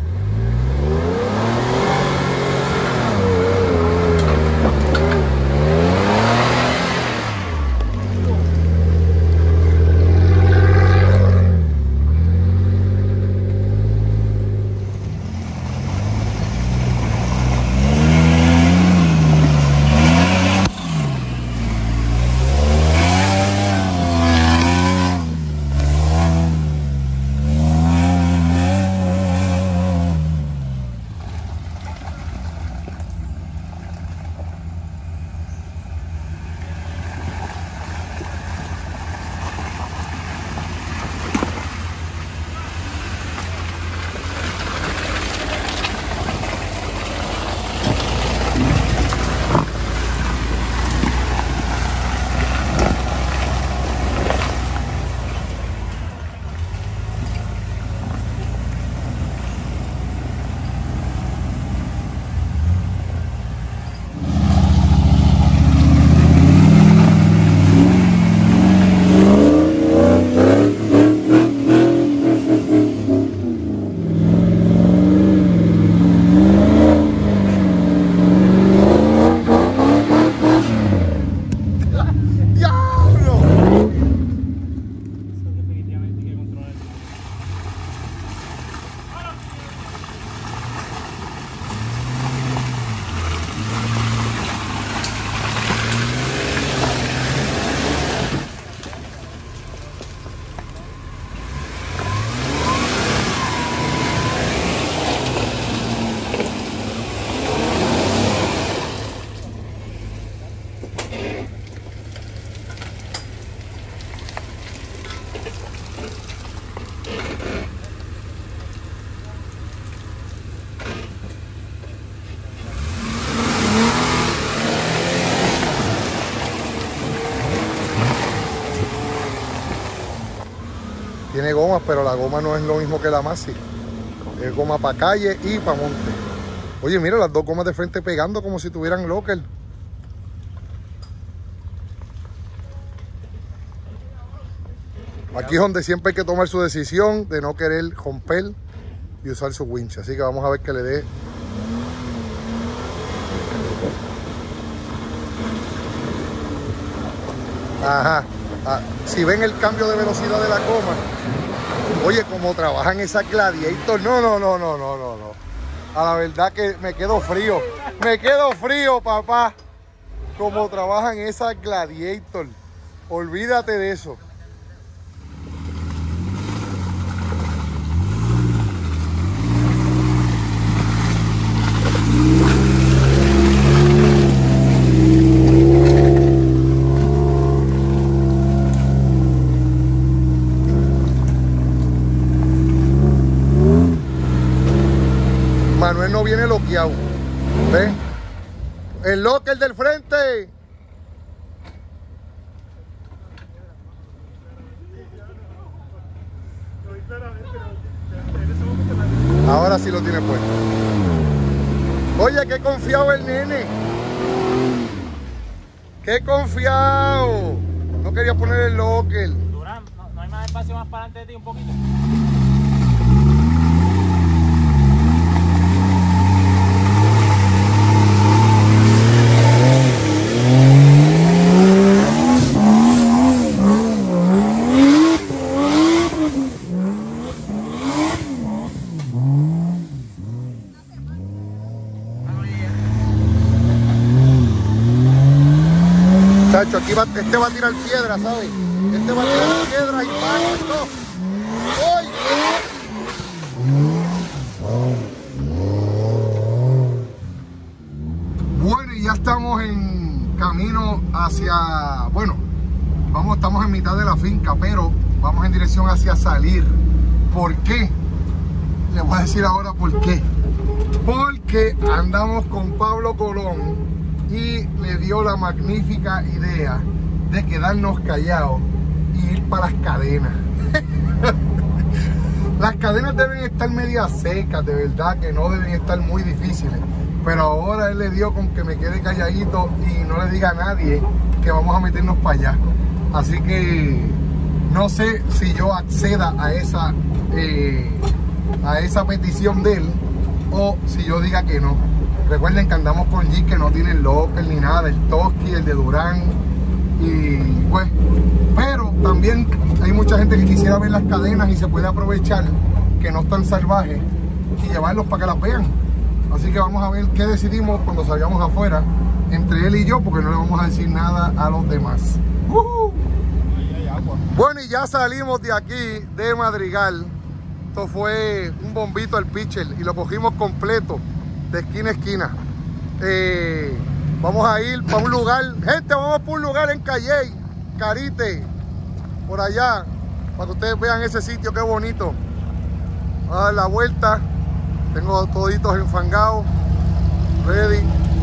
Tiene gomas, pero la goma no es lo mismo que la Maxi. Es goma para calle y para monte. Oye, mira las dos gomas de frente pegando como si tuvieran local. Aquí es donde siempre hay que tomar su decisión de no querer romper y usar su winch. Así que vamos a ver que le dé. Ajá. Ah, si ven el cambio de velocidad de la goma. Oye, como trabajan esas Gladiator. No, no, no, no, no, no, no. A la verdad que me quedo frío. Me quedo frío, papá. Como trabajan esas Gladiator. Olvídate de eso. Manuel no viene loqueado. ¿Ves? El locker del frente. Ahora sí lo tiene puesto. Oye, qué confiado el nene. Qué confiado. No quería poner el locker. Durán, no, no hay más espacio más para adelante de ti un poquito. Chacho, aquí va, este va a tirar piedra, ¿sabes? Este va a tirar piedra y va. ¡Uy! Bueno, y ya estamos en camino hacia, bueno, vamos, estamos en mitad de la finca, pero vamos en dirección hacia salir. ¿Por qué? Les voy a decir ahora por qué. Porque andamos con Pablo Colón y le dio la magnífica idea de quedarnos callados y ir para las cadenas. Las cadenas deben estar medias secas, de verdad que no deben estar muy difíciles. Pero ahora él le dio con que me quede calladito y no le diga a nadie que vamos a meternos para allá. Así que no sé si yo acceda a esa, eh, a esa petición de él o si yo diga que no. Recuerden que andamos con Jeep que no tiene el locker ni nada, el Toski, el de Durán. Y pues, pero también hay mucha gente que quisiera ver las cadenas y se puede aprovechar que no están salvajes y llevarlos para que las vean. Así que vamos a ver qué decidimos cuando salgamos afuera entre él y yo, porque no le vamos a decir nada a los demás. ¡Uh! Bueno, y ya salimos de aquí de Madrigal. Esto fue un bombito al pitcher y lo cogimos completo de esquina a esquina. Eh, vamos a ir para un lugar, gente, vamos para un lugar en Calley, Carite, por allá, para que ustedes vean ese sitio, qué bonito. Vamos a dar la vuelta. Tengo toditos enfangados, ready.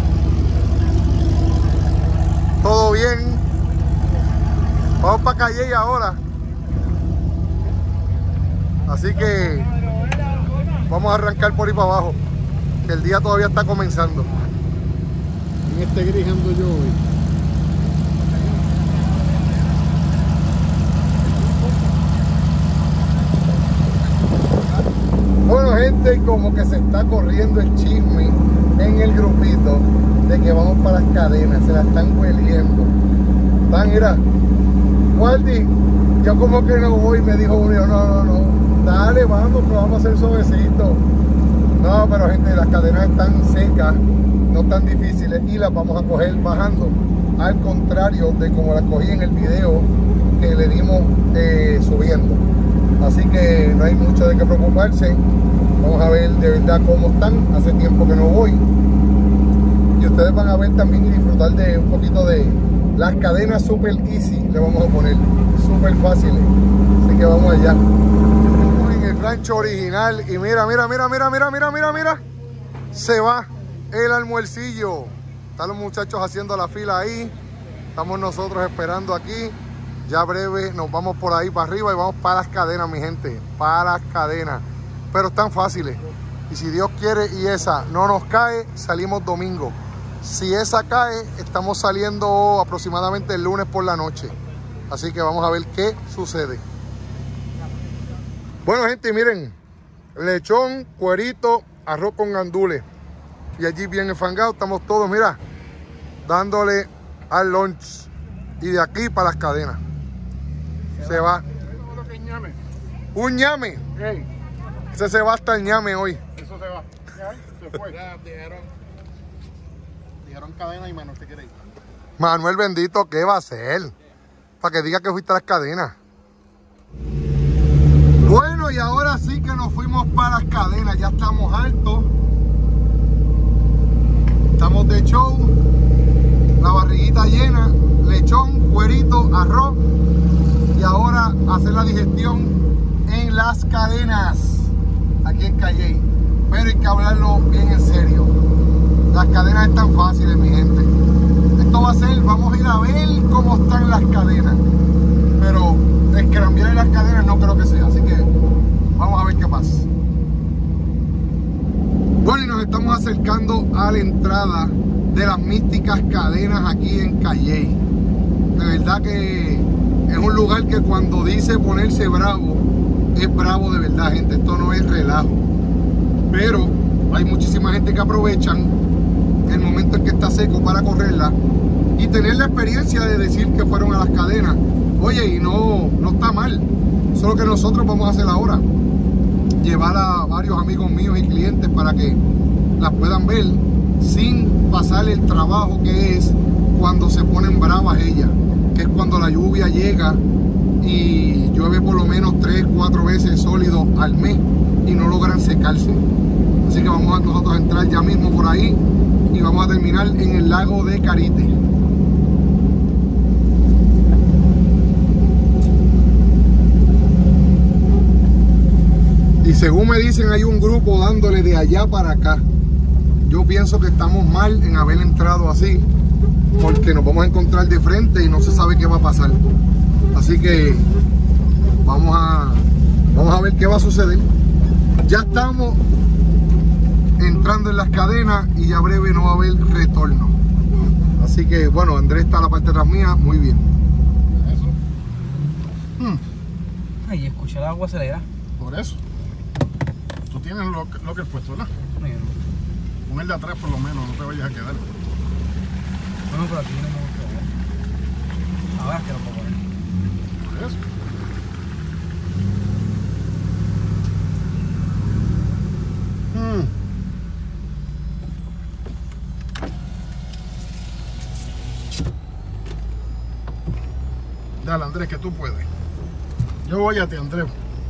Todo bien. Vamos para Calley ahora. Así que vamos a arrancar por ahí para abajo, que el día todavía está comenzando. En este gris ando yo hoy. Bueno, gente, como que se está corriendo el chisme en el grupito de que vamos para las cadenas, se la están hueliendo. Están, mira, Waldi, yo como que no voy, me dijo uno, no, no, no, dale, vamos, pero vamos a hacer suavecito. No, pero gente, las cadenas están secas, no tan difíciles y las vamos a coger bajando. Al contrario de como las cogí en el video que le dimos eh, subiendo. Así que no hay mucho de qué preocuparse. Vamos a ver de verdad cómo están. Hace tiempo que no voy. Y ustedes van a ver también y disfrutar de un poquito de las cadenas super easy. Le vamos a poner super fáciles. Así que vamos allá. Estoy en el rancho original y mira, mira, mira, mira, mira, mira, mira, mira. Se va el almuercillo. Están los muchachos haciendo la fila ahí. Estamos nosotros esperando aquí. Ya breve nos vamos por ahí para arriba y vamos para las cadenas, mi gente. Para las cadenas. Pero están fáciles. Y si Dios quiere y esa no nos cae, salimos domingo. Si esa cae, estamos saliendo aproximadamente el lunes por la noche. Así que vamos a ver qué sucede. Bueno, gente, miren. Lechón, cuerito, arroz con gandules. Y allí bien enfangado, estamos todos, mira, dándole al lunch. Y de aquí para las cadenas. Se va. Un ñame. Hey, Ese se va hasta el ñame hoy. eso se va. Ya, se fue. Ya, dijeron, dijeron cadena y menos te quiere ir. Manuel bendito, ¿qué va a hacer? Para que diga que fuiste a las cadenas. Bueno, y ahora sí que nos fuimos para las cadenas. Ya estamos altos. Estamos de show. La barriguita llena. Lechón, cuerito, arroz. Y ahora hacer la digestión en las cadenas. Aquí en Calley. Pero hay que hablarlo bien en serio. Las cadenas están fáciles, mi gente. Esto va a ser, vamos a ir a ver cómo están las cadenas. Pero escrambiar en las cadenas no creo que sea. Así que vamos a ver qué pasa. Bueno, y nos estamos acercando a la entrada de las místicas cadenas aquí en Calley. De verdad que es un lugar que cuando dice ponerse bravo, es bravo de verdad, gente. Esto no es relajo. Pero hay muchísima gente que aprovechan el momento en que está seco para correrla y tener la experiencia de decir que fueron a las cadenas. Oye, y no, no está mal. Solo que nosotros vamos a hacer ahora, llevar a varios amigos míos y clientes para que las puedan ver sin pasar el trabajo que es cuando se ponen bravas ellas, que es cuando la lluvia llega y llueve por lo menos tres, cuatro veces sólido al mes y no logran secarse. Así que vamos a nosotros a entrar ya mismo por ahí y vamos a terminar en el lago de Carite. Y según me dicen, hay un grupo dándole de allá para acá. Yo pienso que estamos mal en haber entrado así, porque nos vamos a encontrar de frente y no se sabe qué va a pasar. Así que vamos a, vamos a ver qué va a suceder. Ya estamos entrando en las cadenas y ya breve no va a haber retorno. Así que bueno, Andrés está a la parte de atrás mía, muy bien. Eso. Hmm. Ay, escuché el agua acelera. Por eso. Tú tienes lo, lo que es puesto, ¿verdad? Mira. Pon el de atrás por lo menos, no te vayas a quedar. Bueno, pero aquí no me gusta ver. Ahora es que lo puedo poner. Por eso. Hmm. Dale, Andrés, que tú puedes. Yo voy a ti, Andrés.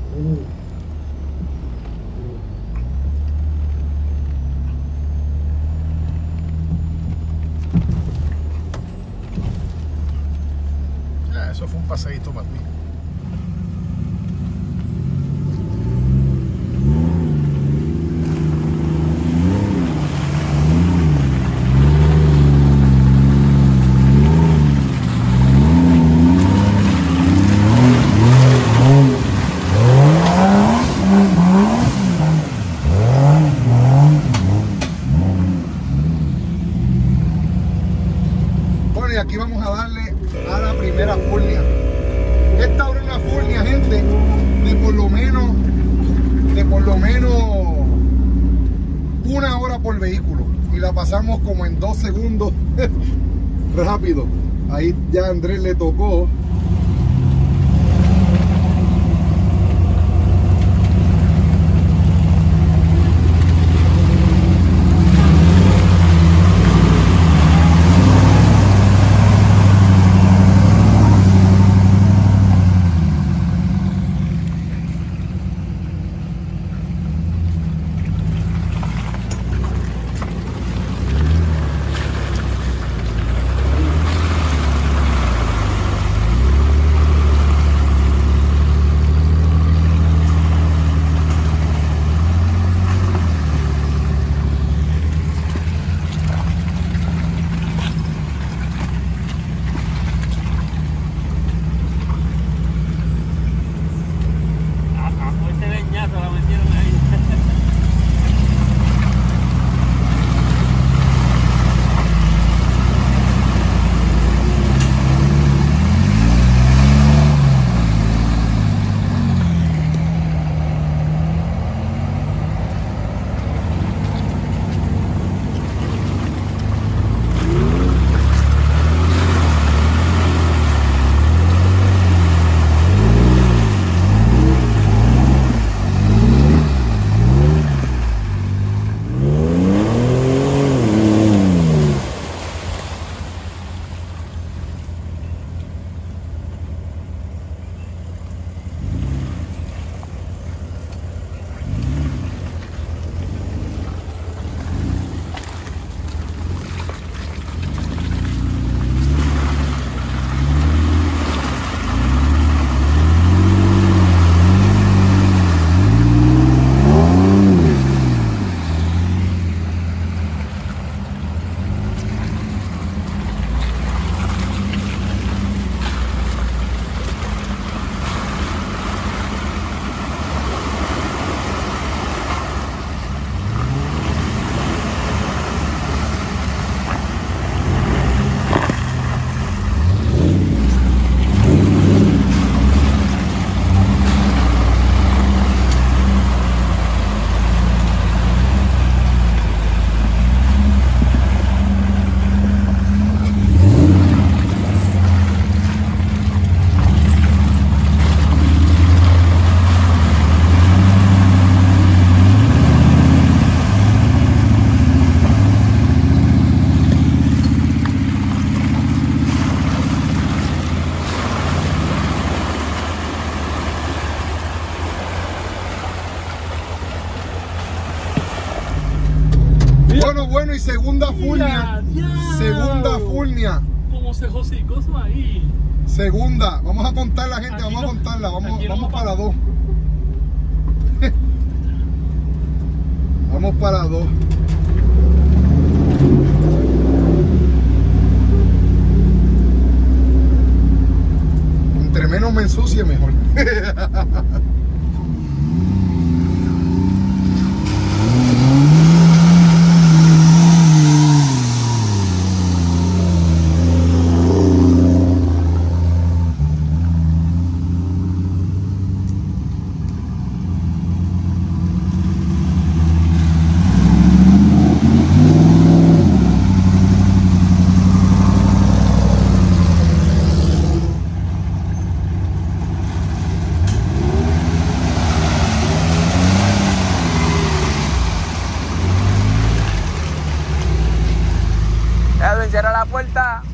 Ya, eso fue un paseíto para ti. Bueno, y aquí vamos a darle a la primera furnia. Esta es una furnia, gente, de por lo menos de por lo menos una hora por vehículo, y la pasamos como en dos segundos. Rápido. Ahí ya Andrés le tocó. Bueno, bueno, y segunda furnia. Segunda furnia. Como se josicó eso ahí. Segunda. Vamos a contar la gente, Aquí vamos no- a contarla. Vamos, aquí no vamos va- para dos. Vamos para dos. Entre menos me ensucie, mejor. Edwin, cierra la puerta.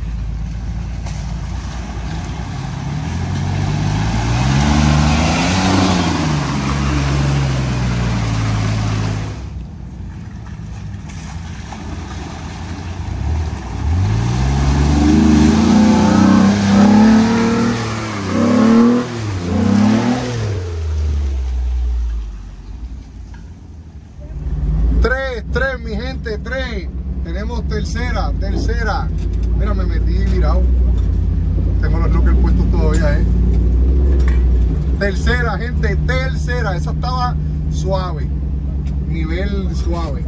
Tres, tres, mi gente, tres. Tenemos tercera, tercera. Mira, me metí virado. Tengo los lockers puestos todavía, eh. Tercera, gente, tercera. Esa estaba suave. Nivel suave.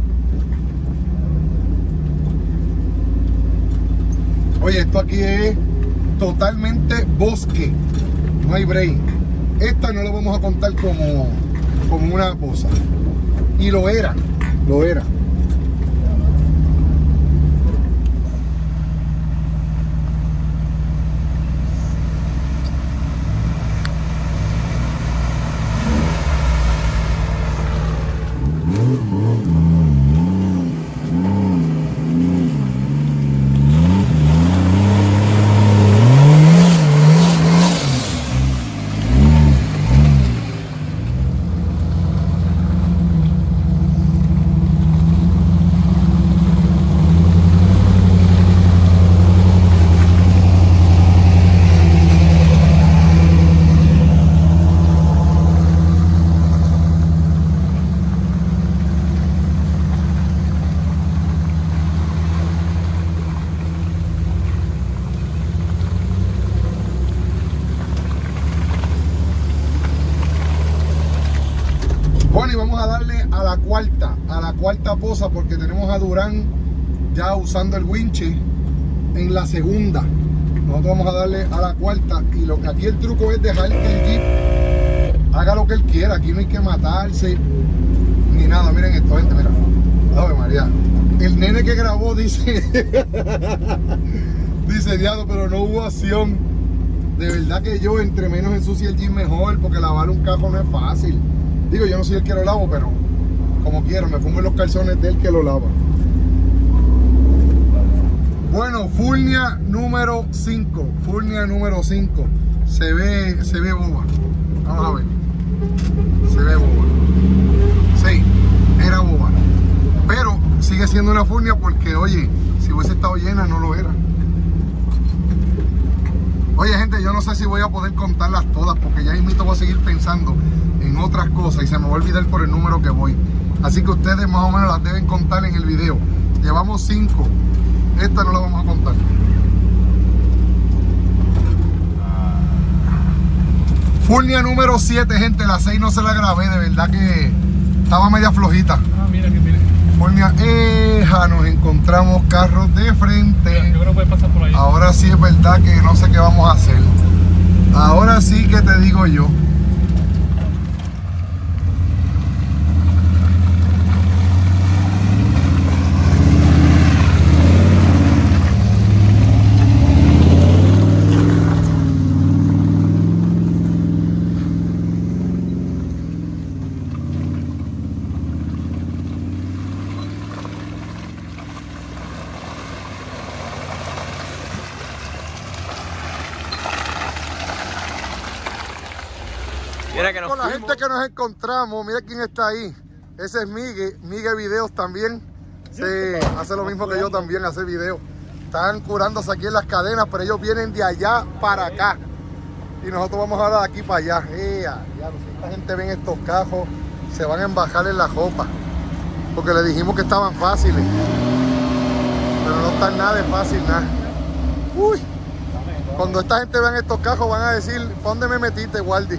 Oye, esto aquí es totalmente bosque. No hay break. Esta no lo vamos a contar como, como una cosa. Y lo era, lo era. Bueno, y vamos a darle a la cuarta, a la cuarta posa, porque tenemos a Durán ya usando el winche en la segunda. Nosotros vamos a darle a la cuarta, y lo que aquí el truco es dejar que el Jeep haga lo que él quiera. Aquí no hay que matarse ni nada. Miren esto, gente, mira. Ave María. El nene que grabó dice dice, diablo, pero no hubo acción. De verdad que yo, entre menos ensucie el Jeep mejor, porque lavar un carro no es fácil. Digo, yo no soy el que lo lavo, pero como quiero, me pongo en los calzones del que lo lava. Bueno, Furnia número cinco. Furnia número cinco. Se ve, se ve boba. Vamos a ver. Se ve boba. Sí, era boba. Pero sigue siendo una Furnia porque, oye, si hubiese estado llena, no lo era. Oye, gente, yo no sé si voy a poder contarlas todas, porque ya mismo voy a seguir pensando en otras cosas y se me va a olvidar por el número que voy. Así que ustedes más o menos las deben contar en el video. Llevamos cinco. Esta no la vamos a contar. Furnia número siete, gente. La seis no se la grabé, de verdad que estaba media flojita. Ah, mira que mira. Furnia, eja, nos encontramos carros de frente. Mira, yo creo que puedes pasar por ahí. Ahora sí es verdad que no sé qué vamos a hacer. Ahora sí que te digo yo. Mira que nos Con la fuimos. gente que nos encontramos, mira quién está ahí. Ese es Migue, Migue Videos también. Sí, hace lo mismo que yo también, hace videos. Están curándose aquí en las cadenas, pero ellos vienen de allá para acá. Y nosotros vamos ahora de aquí para allá. Ea, ya, si esta gente ven estos cajos, se van a embajar en la ropa. Porque le dijimos que estaban fáciles. Pero no están nada de fácil, nada. Uy, Cuando esta gente vean estos cajos van a decir, ¿pa' dónde me metiste, Waldi?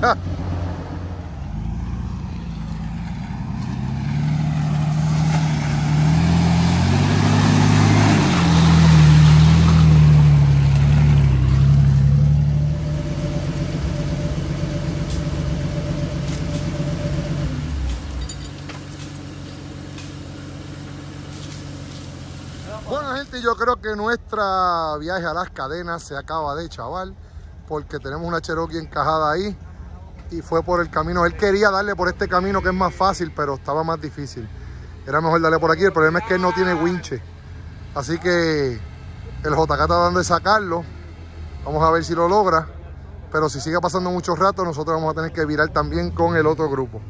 Bueno, gente, yo creo que nuestra viaje a las cadenas se acaba de chaval, porque tenemos una Cherokee encajada ahí y fue por el camino. Él quería darle por este camino que es más fácil, pero estaba más difícil. Era mejor darle por aquí. El problema es que él no tiene winche, así que el J K está dando de sacarlo. Vamos a ver si lo logra, pero si sigue pasando mucho rato, nosotros vamos a tener que virar también con el otro grupo.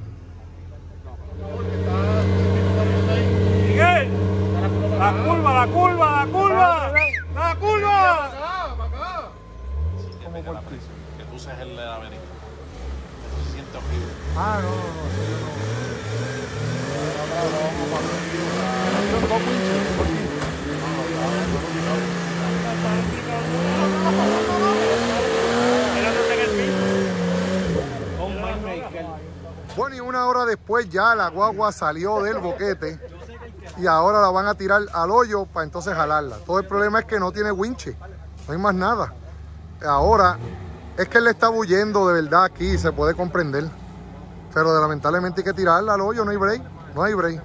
La curva, la curva, la curva, la curva. Como por piso. Que tú seas el de la avenida. Eso se siente horrible. Ah, no, no, no. Bueno, y una hora después ya la guagua salió del boquete y ahora la van a tirar al hoyo para entonces jalarla. Todo el problema es que no tiene winche, no hay más nada. Ahora es que él le está huyendo de verdad aquí, se puede comprender, pero de, lamentablemente hay que tirarla al hoyo, no hay break, no hay break.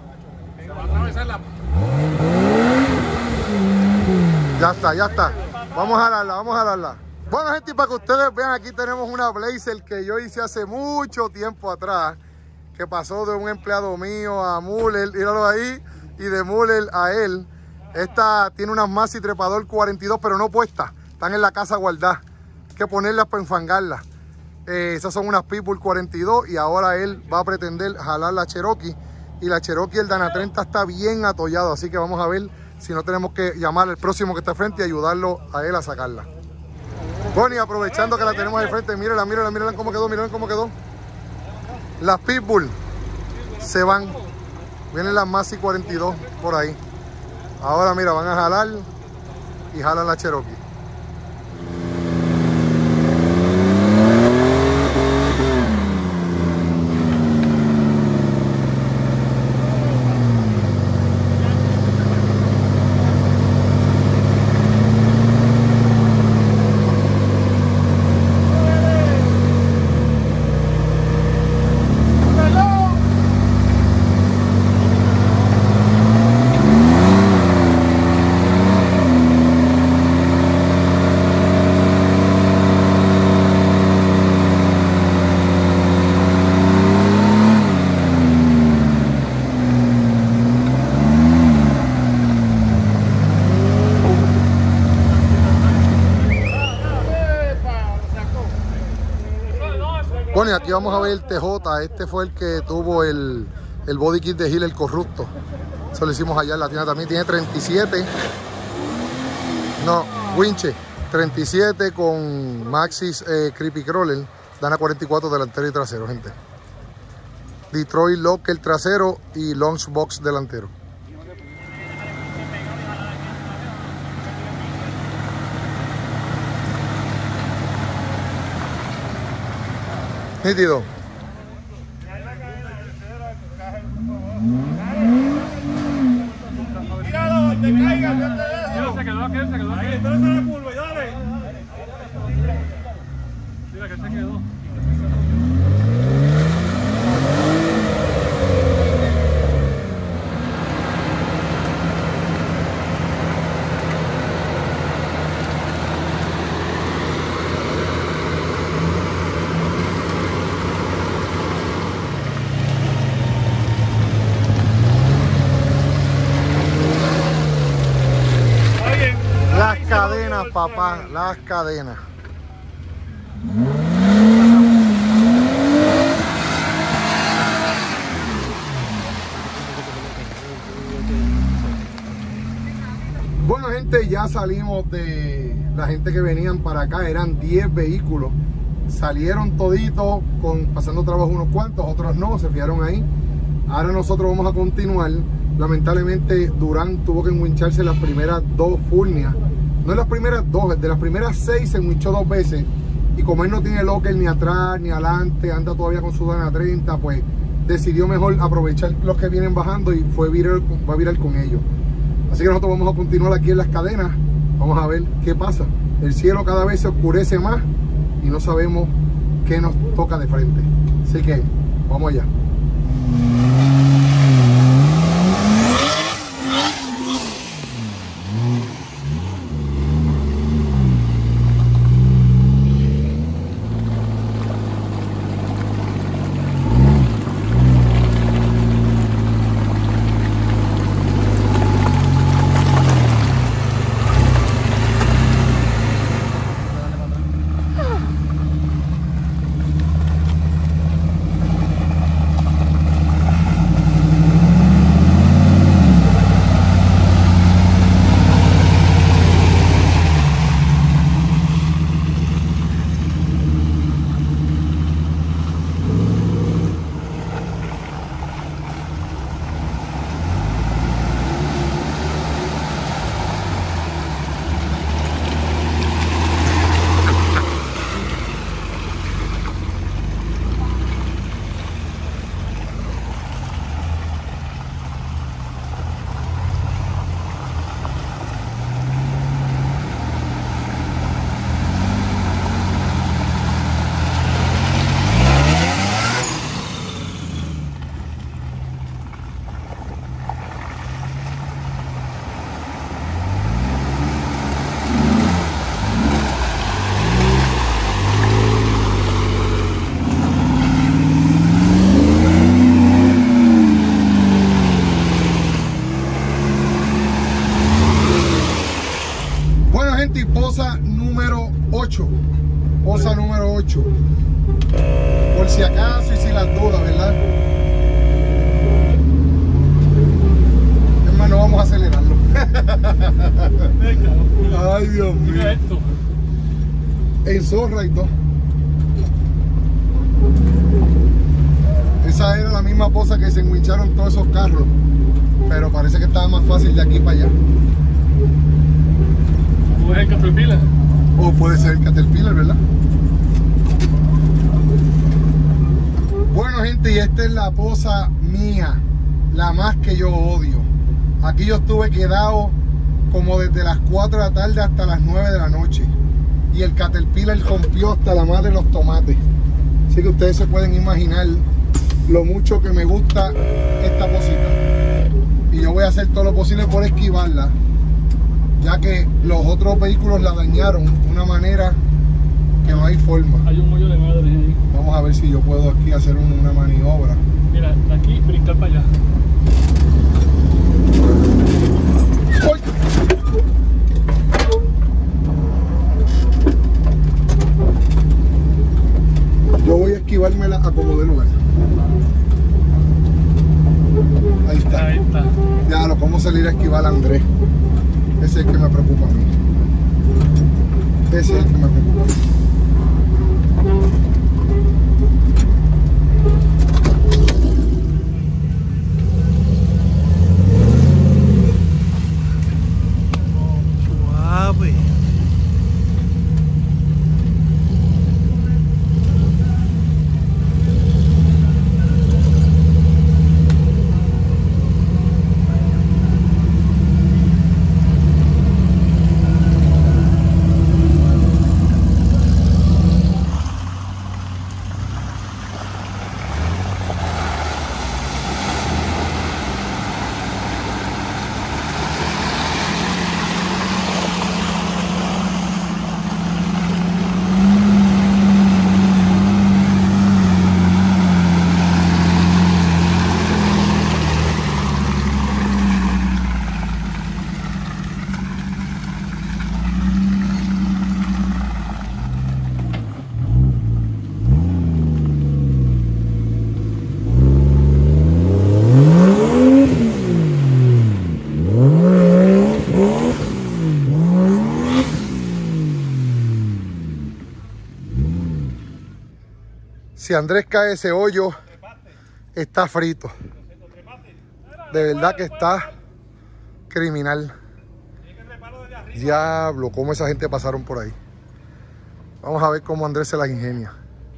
Ya está, ya está. Vamos a jalarla, vamos a jalarla. Bueno, gente, y para que ustedes vean, aquí tenemos una Blazer que yo hice hace mucho tiempo atrás, que pasó de un empleado mío a Muller, míralo ahí, y de Muller a él. Esta tiene unas Maxi Trepador cuarenta y dos, pero no puestas, están en la casa guardadas. Hay que ponerlas para enfangarlas. Eh, esas son unas Pitbull cuarenta y dos y ahora él va a pretender jalar la Cherokee. Y la Cherokee, el Dana treinta está bien atollado, así que vamos a ver si no tenemos que llamar al próximo que está frente y ayudarlo a él a sacarla. Bueno, y aprovechando que la tenemos al frente, mírenla, mírenla, mírenla cómo quedó, mírenla cómo quedó. Las Pitbull se van. Vienen las Maxi cuarenta y dos por ahí. Ahora mira, van a jalar y jalan la Cherokee. Bueno, y aquí vamos a ver el T J. Este fue el que tuvo el, el body kit de Gil, el corrupto. Eso lo hicimos allá en la tienda también. Tiene treinta y siete. No, winche. treinta y siete con Maxxis eh, Creepy Crawler. Dana cuarenta y cuatro delantero y trasero, gente. Detroit Locker trasero y Launchbox delantero. Nítido. Míralo, te caigas, ya te dejo. Se quedó aquel, se quedó aquel. Entonces la curva, dale. Mira que se quedó. Las cadenas, papá, las cadenas. Bueno, gente, ya salimos de la gente que venían para acá. Eran diez vehículos. Salieron toditos, con, pasando trabajo unos cuantos, otros no, se fijaron ahí. Ahora nosotros vamos a continuar. Lamentablemente Durán tuvo que enwincharse las primeras dos furnias no en las primeras dos, de las primeras seis se enwinchó dos veces. Y como él no tiene locker ni atrás ni adelante, anda todavía con su Dana treinta, pues decidió mejor aprovechar los que vienen bajando y fue viral, va a virar con ellos. Así que nosotros vamos a continuar aquí en las cadenas. Vamos a ver qué pasa. El cielo cada vez se oscurece más y no sabemos qué nos toca de frente. Así que vamos allá. Posa número ocho. Posa número ocho. Por si acaso y si las dudas, ¿verdad? Es más, no vamos a acelerarlo. Ay, Dios mío. Mira esto. En zorra y todo. Esa era la misma posa que se enwincharon todos esos carros. Pero parece que estaba más fácil de aquí para allá. ¿O es el Caterpillar? O puede ser el Caterpillar, ¿verdad? Bueno, gente, y esta es la posa mía, la más que yo odio. Aquí yo estuve quedado como desde las cuatro de la tarde hasta las nueve de la noche. Y el Caterpillar rompió hasta la madre de los tomates. Así que ustedes se pueden imaginar lo mucho que me gusta esta posita. Y yo voy a hacer todo lo posible por esquivarla, ya que los otros vehículos la dañaron de una manera que no hay forma. Hay un mollo de madre ahí. Vamos a ver si yo puedo aquí hacer una maniobra. Mira, de aquí brincar para allá. ¡Ay! Yo voy a esquivármela a como de lugar. Ahí está. Ahí está. Ya lo podemos salir a esquivar a Andrés. Ese es el que me preocupa a mí. Ese es el que me preocupa a mí. Suave. Si Andrés cae ese hoyo, está frito. De verdad que está criminal. Diablo, cómo esa gente pasaron por ahí. Vamos a ver cómo Andrés se las ingenia.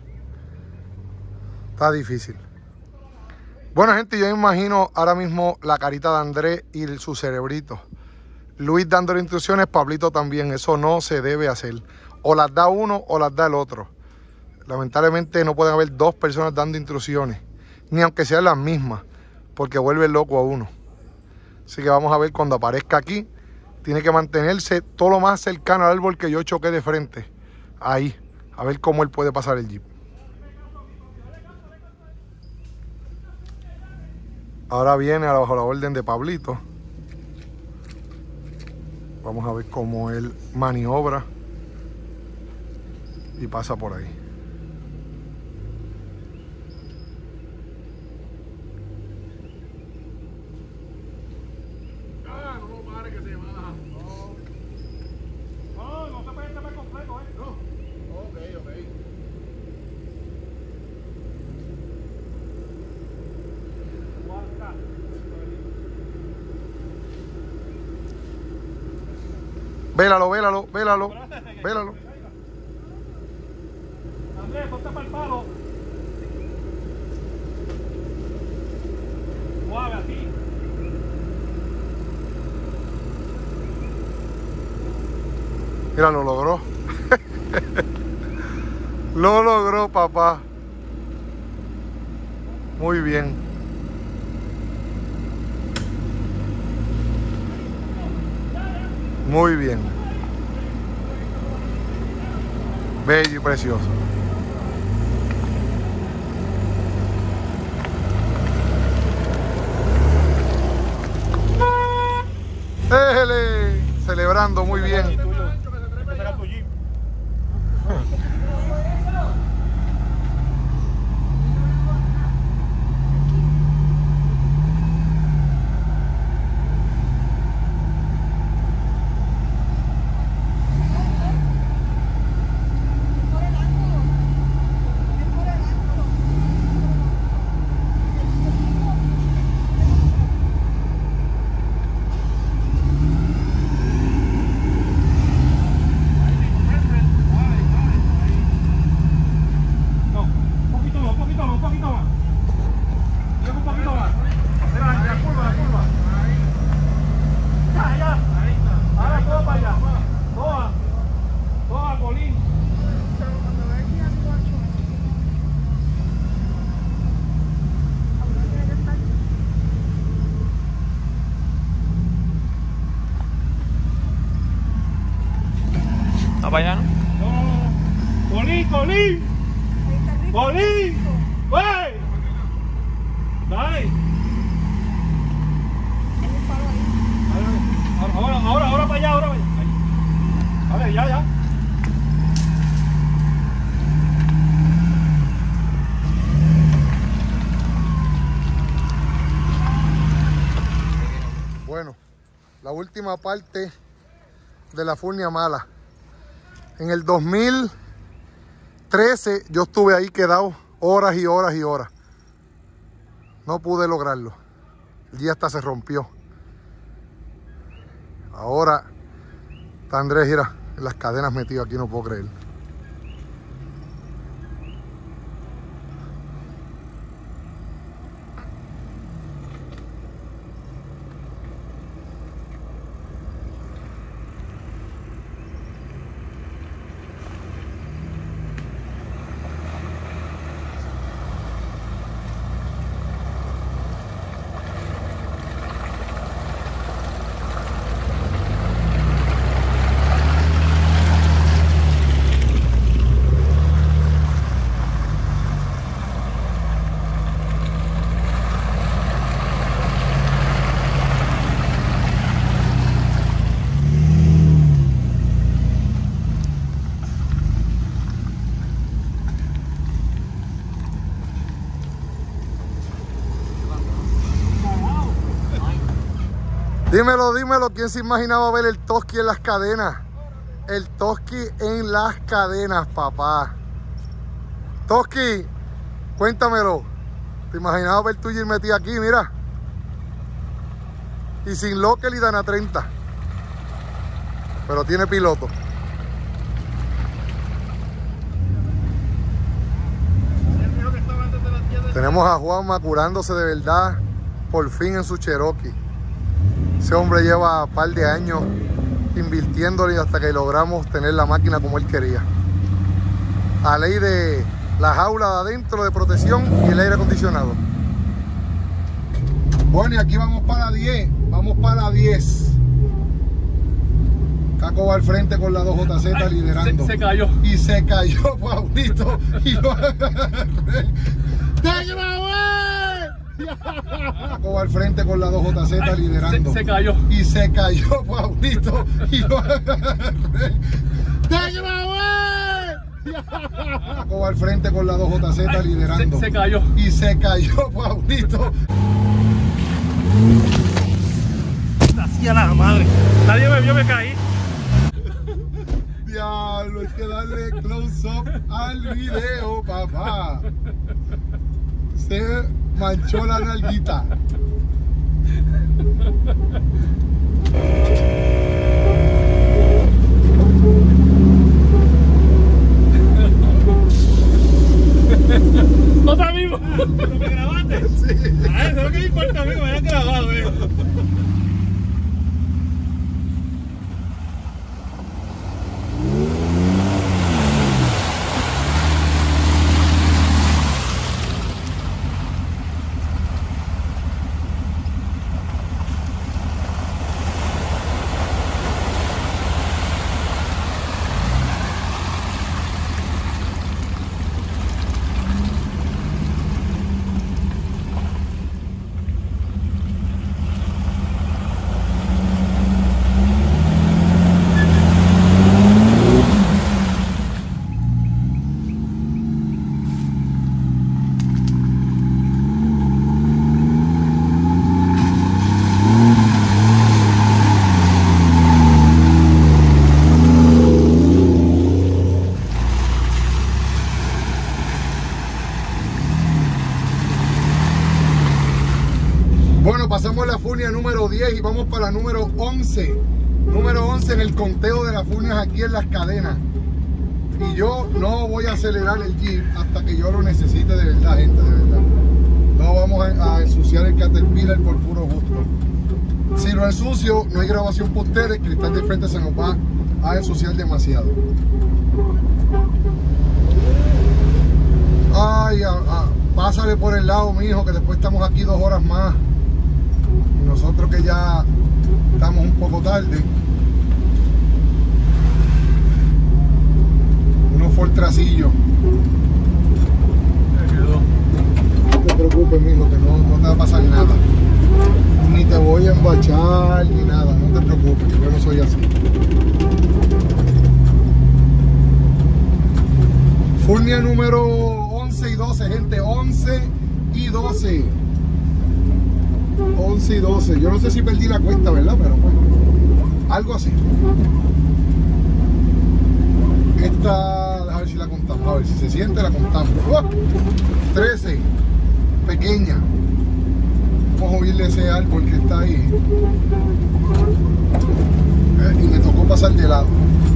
Está difícil. Bueno, gente, yo me imagino ahora mismo la carita de Andrés y su cerebrito. Luis dándole instrucciones, Pablito también. Eso no se debe hacer. O las da uno o las da el otro. Lamentablemente no pueden haber dos personas dando instrucciones. Ni aunque sean las mismas. Porque vuelve loco a uno. Así que vamos a ver cuando aparezca aquí. Tiene que mantenerse todo lo más cercano al árbol que yo choqué de frente. Ahí. A ver cómo él puede pasar el jeep. Ahora viene bajo la orden de Pablito. Vamos a ver cómo él maniobra. Y pasa por ahí. Vélalo, vélalo, vélalo, vélalo. Andrés, ponte para el palo. Suave, así. Mira, lo logró. Lo logró, papá. Muy bien. Muy bien. Bello y precioso. ¡Éjele! Celebrando muy bien. para allá, ¿no? No. Colín, colín. Colín. ¡Wey! Dale. Ahora, ahora, ahora para allá, ahora para allá. Ahí. Vale, ya, ya. Bueno, la última parte de la Furnia Mala. En el dos mil trece yo estuve ahí quedado horas y horas y horas. No pude lograrlo. El día hasta se rompió. Ahora está Andrés, mira, en las cadenas metido aquí, no puedo creer. Dímelo, dímelo, ¿quién se imaginaba ver el Toski en las cadenas? El Toski en las cadenas, papá. Toski, cuéntamelo. ¿Te imaginabas ver tu Jeep metido aquí, mira? Y sin local y Dana treinta. pero tiene piloto. Tenemos a Juanma curándose de verdad, por fin en su Cherokee. Ese hombre lleva un par de años invirtiéndole hasta que logramos tener la máquina como él quería. A ley de la jaula de adentro de protección y el aire acondicionado. Bueno, y aquí vamos para la diez. Vamos para la diez. Caco va al frente con la dos J Z liderando. Se, se cayó. Y se cayó, Pablito. Y lo agarré. ¡Te grabé! Caco va al frente con la dos J Z liderando. Se, se cayó. Y se cayó, Pablito. Y lo agarré. ¡Te grabé! Caco va al frente con la dos J Z liderando. Se, se cayó. Y se cayó, Pablito. Hacía la madre. Nadie me vio, me caí. Diablo, hay que darle close up al video, papá. Se manchó la nalguita. ¿No está vivo? ¿Me grabaste? Sí. Ah, eso es lo que me importa a mí, me hayan grabado, eh. Bueno, pasamos la furnia número diez y vamos para la número once. Número once en el conteo de las furnias aquí en las cadenas. Y yo no voy a acelerar el Jeep hasta que yo lo necesite de verdad, gente, de verdad. No vamos a, a ensuciar el Caterpillar por puro gusto. Si lo ensucio, no hay grabación por ustedes, el cristal de frente se nos va a ensuciar demasiado. Ay, a, a, pásale por el lado, mijo, que después estamos aquí dos horas más. Y nosotros que ya estamos un poco tarde. Unos fortracillos. No te preocupes, mijo, que no, no te va a pasar nada. Ni te voy a embachar ni nada, no te preocupes, que yo no soy así. Furnia número once y doce, gente, once y doce. once y doce. Yo no sé si perdí la cuenta, ¿verdad? Pero pues, algo así. Esta, a ver si la contamos, a ver si se siente, la contamos. ¡Oh! trece, pequeña. Vamos a subirle ese árbol que está ahí. Eh, y me tocó pasar de lado.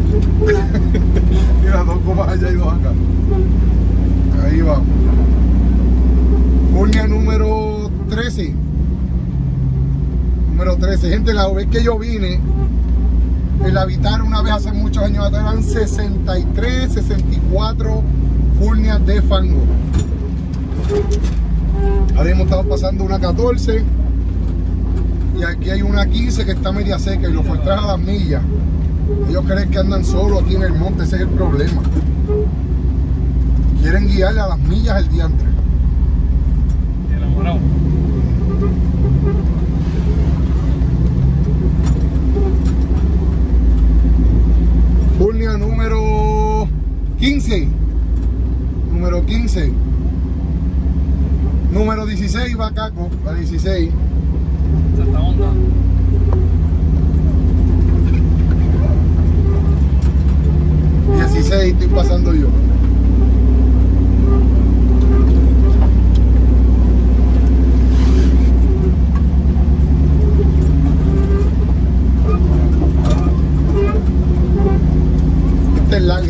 Mira, dos comas allá y dos acá. Ahí vamos. Furnia número trece. Número trece. Gente, la vez que yo vine, el Habitar una vez hace muchos años atrás eran sesenta y tres, sesenta y cuatro furnias de fango. Ahora hemos estado pasando una catorce y aquí hay una quince que está media seca y los fortrajes a las millas. Ellos creen que andan solos aquí en el monte, ese es el problema. Quieren guiarle a las millas el diantre. Enamorado. Furnia número quince. Número quince. Número dieciséis va Caco, la dieciséis. Se está onda. dieciséis estoy pasando yo.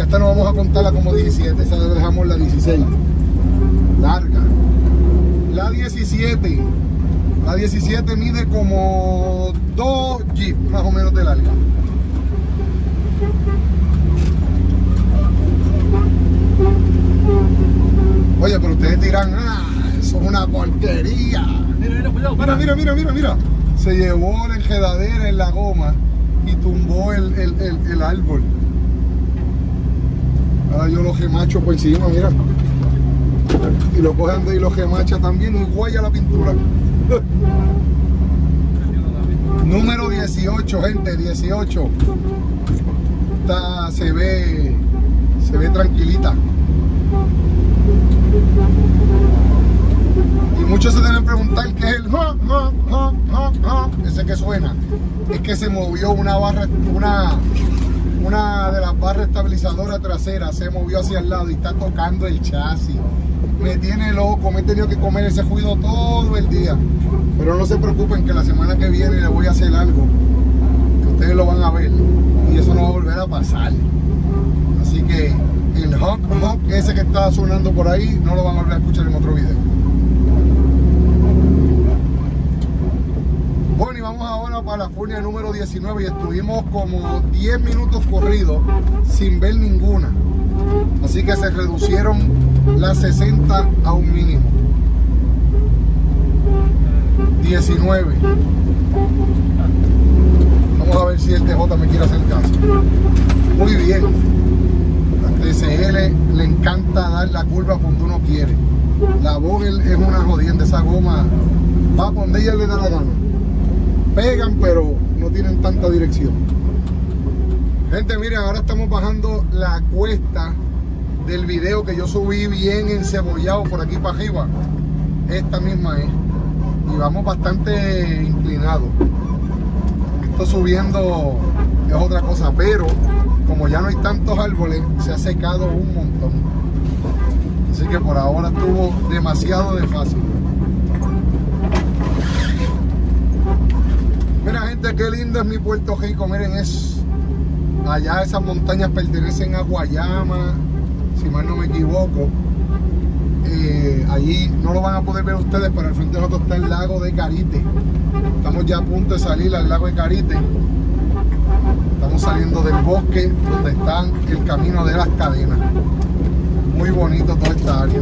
esta no vamos a contarla como diecisiete, esa le dejamos la dieciséis. Larga. La diecisiete. La diecisiete mide como dos Jeep más o menos de larga. Oye, pero ustedes dirán, ah, eso es una porquería. Mira, mira, cuidado, Mira, mira, mira, mira, mira. Se llevó la enredadera en la goma y tumbó el, el, el, el árbol. Ahora yo lo gemacho por encima, mira. Y lo cogen de y lo gemacha también y guaya la pintura. Número dieciocho, gente, dieciocho. Esta se ve, se ve tranquilita. Y muchos se deben preguntar qué es el ja, ja, ja, ja, ja, ese que suena. Es que se movió una barra, una, una de las barras estabilizadoras traseras, se movió hacia el lado y está tocando el chasis. Me tiene loco, me he tenido que comer ese ruido todo el día. Pero no se preocupen que la semana que viene le voy a hacer algo que ustedes lo van a ver y eso no va a volver a pasar. Así que el honk honk ese que está sonando por ahí no lo van a volver a escuchar en otro video. Bueno, y vamos ahora para la furnia número diecinueve y estuvimos como diez minutos corridos sin ver ninguna. Así que se reducieron las sesenta a un mínimo. diecinueve. Vamos a ver si el T J me quiere hacer caso. Muy bien. La T C L le encanta dar la curva cuando uno quiere. La Vogel es una jodienda, esa goma va por donde ella le da la gana. Pegan, pero no tienen tanta dirección. Gente, miren, ahora estamos bajando la cuesta del video que yo subí bien encebollado por aquí para arriba. Esta misma es. Y vamos bastante inclinados. Esto subiendo es otra cosa, pero como ya no hay tantos árboles, se ha secado un montón. Así que por ahora estuvo demasiado de fácil. Mira, gente, qué lindo es mi Puerto Rico. Miren, es allá esas montañas pertenecen a Guayama, si mal no me equivoco. Eh, allí no lo van a poder ver ustedes, pero al frente de nosotros está el lago de Carite. Estamos ya a punto de salir al lago de Carite. Estamos saliendo del bosque donde está el camino de las cadenas. Muy bonito toda esta área.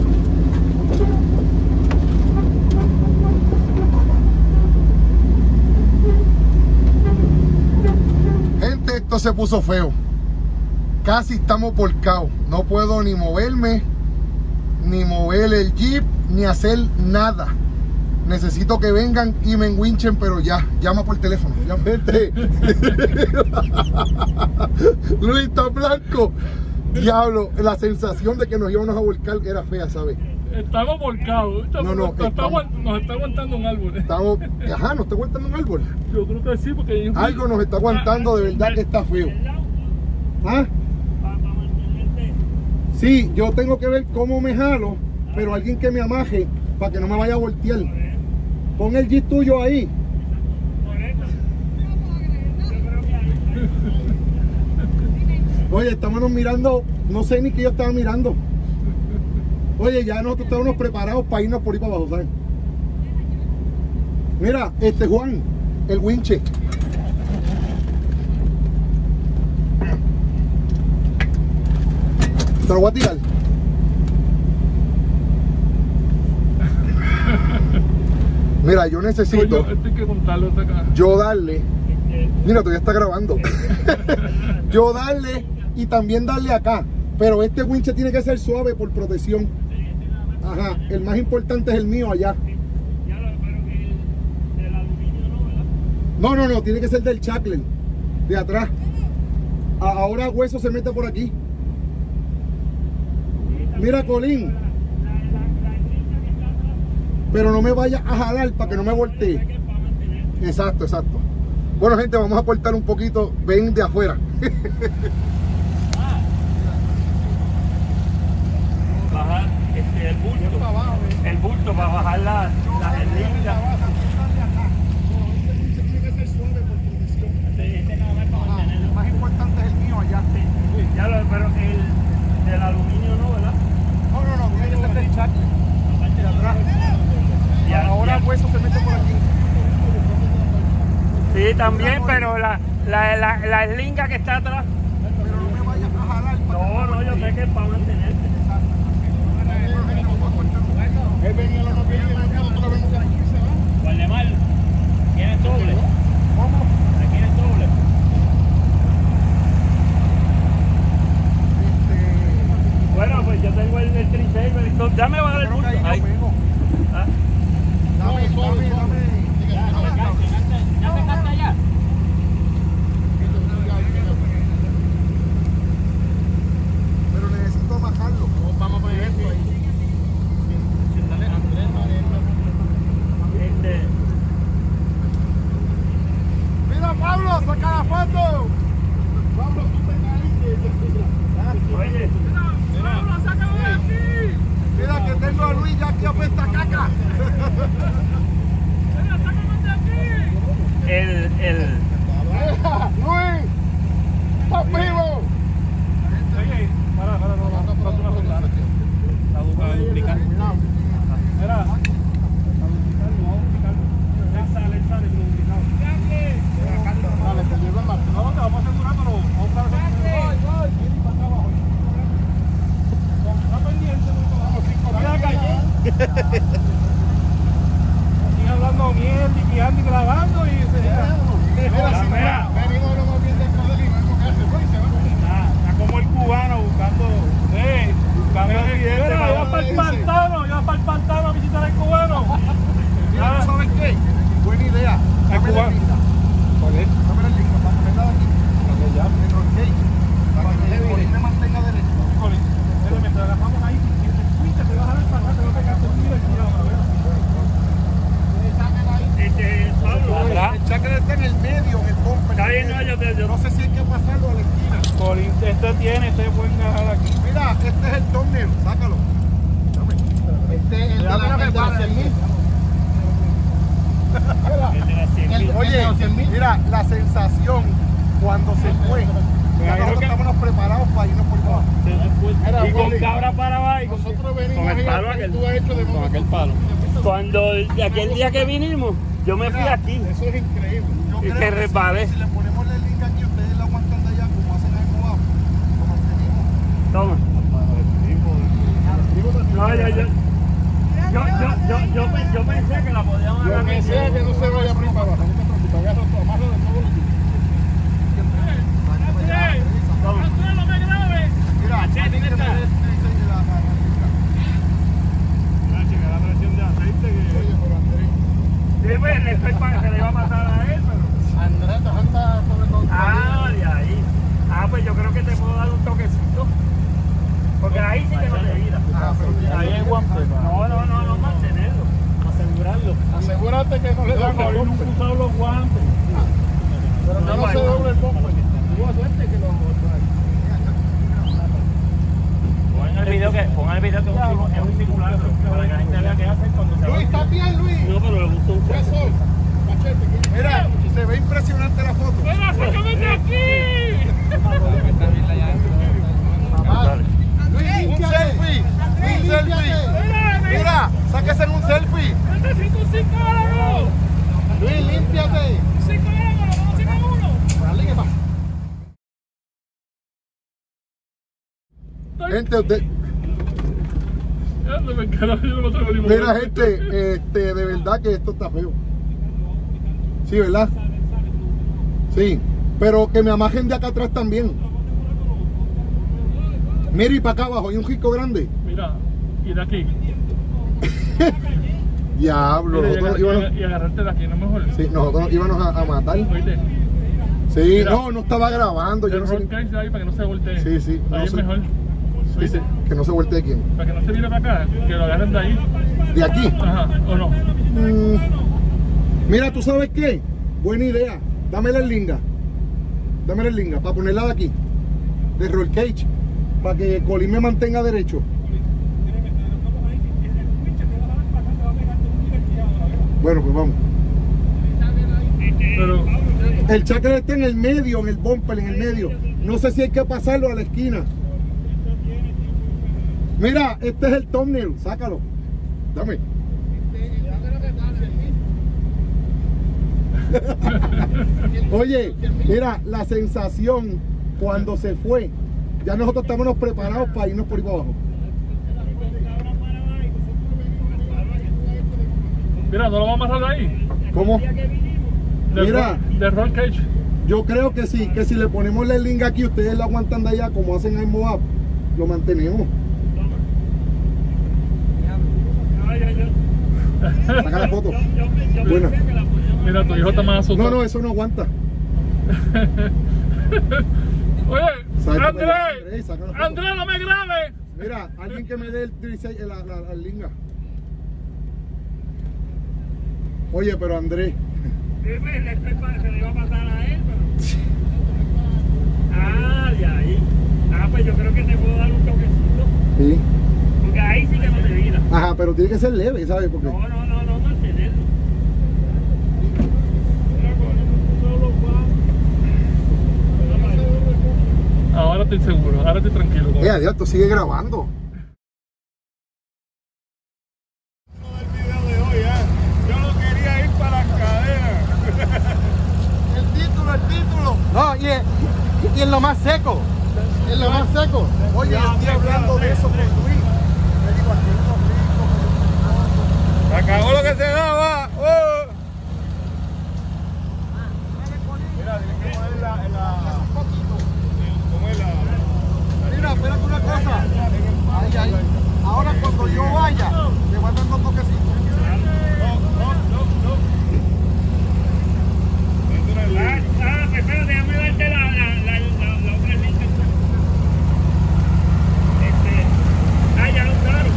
Gente, esto se puso feo. Casi estamos volcados. No puedo ni moverme, ni mover el jeep, ni hacer nada. Necesito que vengan y me enwinchen, pero ya, llama por teléfono. Ya, vete. Luis está blanco. Diablo, la sensación de que nos íbamos a volcar era fea, ¿sabes? Estamos volcados. Estamos, No, no, nos, está, estamos- aguant- nos está aguantando un árbol. Estamos, ajá, nos está aguantando un árbol. Yo creo que sí, porque Algo nos está aguantando, de verdad que está feo. ¿Ah? Sí, yo tengo que ver cómo me jalo, pero alguien que me amaje para que no me vaya a voltear. Pon el jeep tuyo ahí. Oye, estábamos mirando, no sé ni qué yo estaba mirando. Oye, ya nosotros estábamos preparados para irnos por ahí para abajo, ¿sabes? Mira, este Juan, el winche. Te lo voy a tirar. Mira, yo necesito Esto hay que contarlo hasta acá. yo darle. Mira, todavía está grabando. Yo darle y también darle acá. Pero este winche tiene que ser suave por protección. Ajá, el más importante es el mío allá. No, no, no, tiene que ser del Chackler, de atrás. A- Ahora Hueso se mete por aquí. Mira, Colín. Pero no me vaya a jalar para que no me voltee. Exacto, exacto. Bueno, gente, vamos a cortar un poquito. Ven de afuera. Bajar este, el bulto. El bulto para bajar las la gerlingas. El más importante es el mío allá. Ya lo, pero Sí, también, pero la, la, la, la eslinga que está atrás. Pero no me vayas a jalar. No, no, yo sé que es para mantenerte. Él venía a la novia y nosotros vemos que aquí se va. Guardemar, ¿tienes doble? ¿Cómo? ¿Aquí tienes doble? Bueno, pues yo tengo el, el trisaver. Ya me va a dar el bulto. Ahí. Ah. Dame, dame, dame. ¿Ya se canta ya? Pero necesito bajarlo. Vamos a poner esto ahí. Este, Mira, Pablo, saca la foto. Pablo, tú te caíste. oye, Pablo, sácalo de aquí. Mira que tengo a Luis ya aquí apesta caca. Mira, sácalo de aquí. el, el, Luis, estás vivo. oye, para, para, para, para, para, para, para. Para duplicar. Mira, él sale, él sale, lubricado. Dale, te llevo el marco. No, te vamos a asegurar, pero vamos a buscar eso. Está pendiente, vamos cinco. Mira, calle. Sigue hablando mierda y guiando y grabando y se Mira, si mira. venimos lo más bien del poder y vemos que se fue y se va. Está como el cubano buscando. Sí, buscando el video. Yo para el pantano, yo para el pantano a visitar al cubano. Mira, ¿tú sabes qué? Buena idea. El Dame la cubano. linda. ¿Cuál es? Dame la linda para ponerla de aquí. Ya. En roll cage. Para que el colín me mantenga derecho. Colin, mientras dejamos ahí, si te fuiste, te vas a ver para acá, te vas a pegar tu tiro y tiro. Este, Pablo, Atrás. El cháquel está en el medio, en el bumper. está bien, no, yo te. Yo No sé si hay que pasarlo a la esquina. Colin, este tiene, este puede agarrar aquí. Mira, este es el thumbnail, sácalo. Dame. Este es el de Cuidado la con lo que el de la pasa. cien mil. El de las cien mil. Oye, mira, la sensación cuando se fue. Me Ya imagino nosotros que- estábamos preparados para irnos por debajo. Y con cabra para abajo y con, Nosotros venimos con el ahí, palo aquí aquel. tú has hecho de Con aquel palo. Cuando el- de aquel día que vinimos, yo me fui aquí. Eso es increíble. Yo Y creo que que resbalé. Si, si le ponemos el link aquí, ustedes la aguantan de allá como hacen en Cobao. Como el Toma. No, yo, yo, yo, yo, yo, yo, pe- yo pensé que la podíamos Lo agarrar. que sea que no se vaya por ahí para abajo, no te preocupes, agarra todo, amarra de todo lo que Toma. Mira, a ti que te des- la- la- Chica, la presión de aceite que... Oye, pero Andrés, Sí, pues, le estoy para que le iba a matar a él, pero... Andrés te anda sobre todo. Ah, de ahí. Ah, pues yo creo que te puedo dar un toquecito. Porque ahí sí que no te vira. Ah, pero Ahí hay guante. No, no, no, no, mantenerlo. Asegurarlo. asegúrate que no le da Hoy nunca he usado los guantes. pero no, no se doble el bumper. Tuvo suerte que lo Pongan el video que, pongan el video que es un- es un simulacro. Para que la gente vea qué hacen cuando se Luis, ¿estás bien, Luis? No, pero le gustó un poco. Eso, machete. Mira, se ve impresionante la foto. ¡Mira, sácame de aquí! Mamá, Luis, un selfie. Un selfie. Mira, sáquese en un selfie. ¡Necesito un psicólogo! Luis, límpiate. ¡Un psicólogo! ¡Vamos a sacar uno! Dale, ¿qué pasa? Gente, usted, mira, gente, este, de verdad que esto está feo. Sí, ¿verdad? Sí, pero que me amajen de acá atrás también. Mira, y para acá abajo hay un risco grande. Mira, y de aquí. Diablo, Mira, y, nosotros agar- íbamos, y agarrarte de aquí, no mejor. sí, nosotros nos íbamos a, a matar. Oíste, Sí, Mira. no, no estaba grabando. Yo el no sé. roll cage ahí para que no se voltee. Sí, sí, Ahí no es sé. mejor. Dice que no se voltee quién. Para que no se vire para acá, que lo agarren de ahí. De aquí. Ajá, o no. Mm, mira, ¿tú sabes qué? Buena idea. Dame la linga. Dame la linga para ponerla de aquí. De roll cage. Para que Colín me mantenga derecho. Bueno, pues vamos. Pero, El cháquel está en el medio, en el bumper, en el medio. No sé si hay que pasarlo a la esquina. Mira, este es el thumbnail. Sácalo. Dame. Oye, mira, la sensación cuando se fue, ya nosotros estábamos preparados para irnos por ahí para abajo. Mira, ¿no lo vamos a amarrar ahí? ¿Cómo? De Mira. roll- De roll cage. Yo creo que sí, que si le ponemos la linga aquí, ustedes la aguantan de allá como hacen en Moab, lo mantenemos. Saca la foto. Bueno. Mira, tu hijo está más asustado. No, no, eso no aguanta. Oye, Sácame, Andrés, Andrés, saca la foto. Andrés, no me grabes. Mira, alguien que me dé el trisei- la, la, la linga. Oye, pero Andrés, Se le iba a pasar a él, pero... Ah, de ahí. Ah, pues yo creo que te puedo dar un toquecito. sí. Porque ahí sí que no te vira. Ajá, pero tiene que ser leve, ¿sabes? Porque No, no, no, no, mantenerlo. Mira, con un solo pa. Ahora estoy seguro, ahora estoy tranquilo. Eh, adiós, tú sigue grabando. El video de hoy, ¿eh? Yo no quería ir para las cadenas. El título, el título. No, y, es- y en lo más seco. En lo más seco. Oye, estoy hablando de eso con Luis. Le digo, aquí es rico. Se acabó lo que se daba. Oh. Mira, tiene que poner la, en la... ¿Cómo es la...? Mira, espérate una cosa. Ahí, ahí. Ahora cuando yo vaya, le voy a dar dos toquecitos. Ah, ah, pues espérate, déjame darte la, la, la, la, la otra lista. Este, ah, ya lo usaron.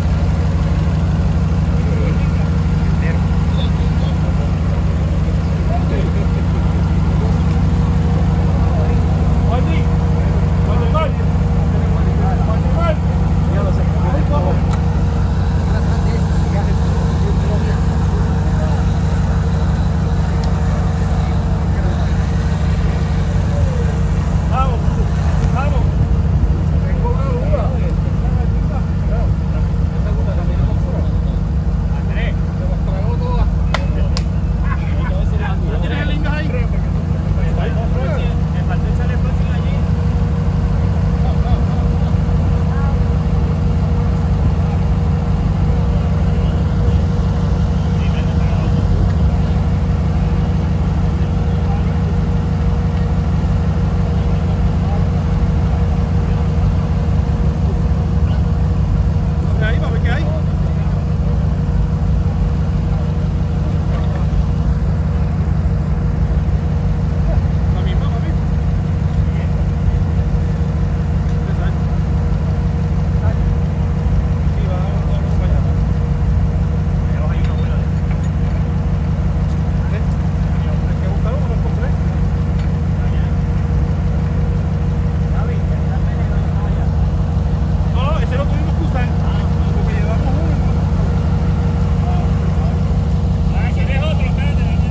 Oye, ¿dónde va? Ya lo sé. Vamos, vamos. Tengo una duda. Andrés. ¿No tienes el lingas ahí? Me faltó echarle fácil allí. Ahí, va a ver qué hay. La misma, mami. Sí, va, vamos para allá. Pero hay una buena de ¿Eh? ¿Hay que buscar uno? ¿Lo encontré? No, no, ese lo tuvimos que usar. Porque llevamos uno. Ah, ¿quieres otro? Espérate, espérate.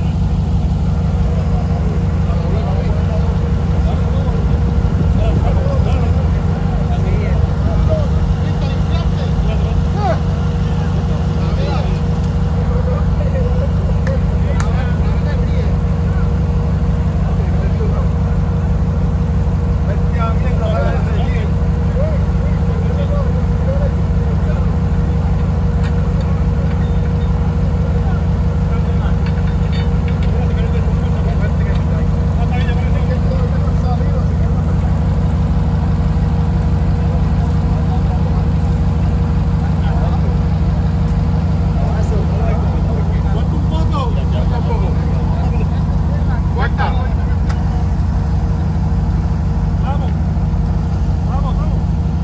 Vamos. Vamos, vamos.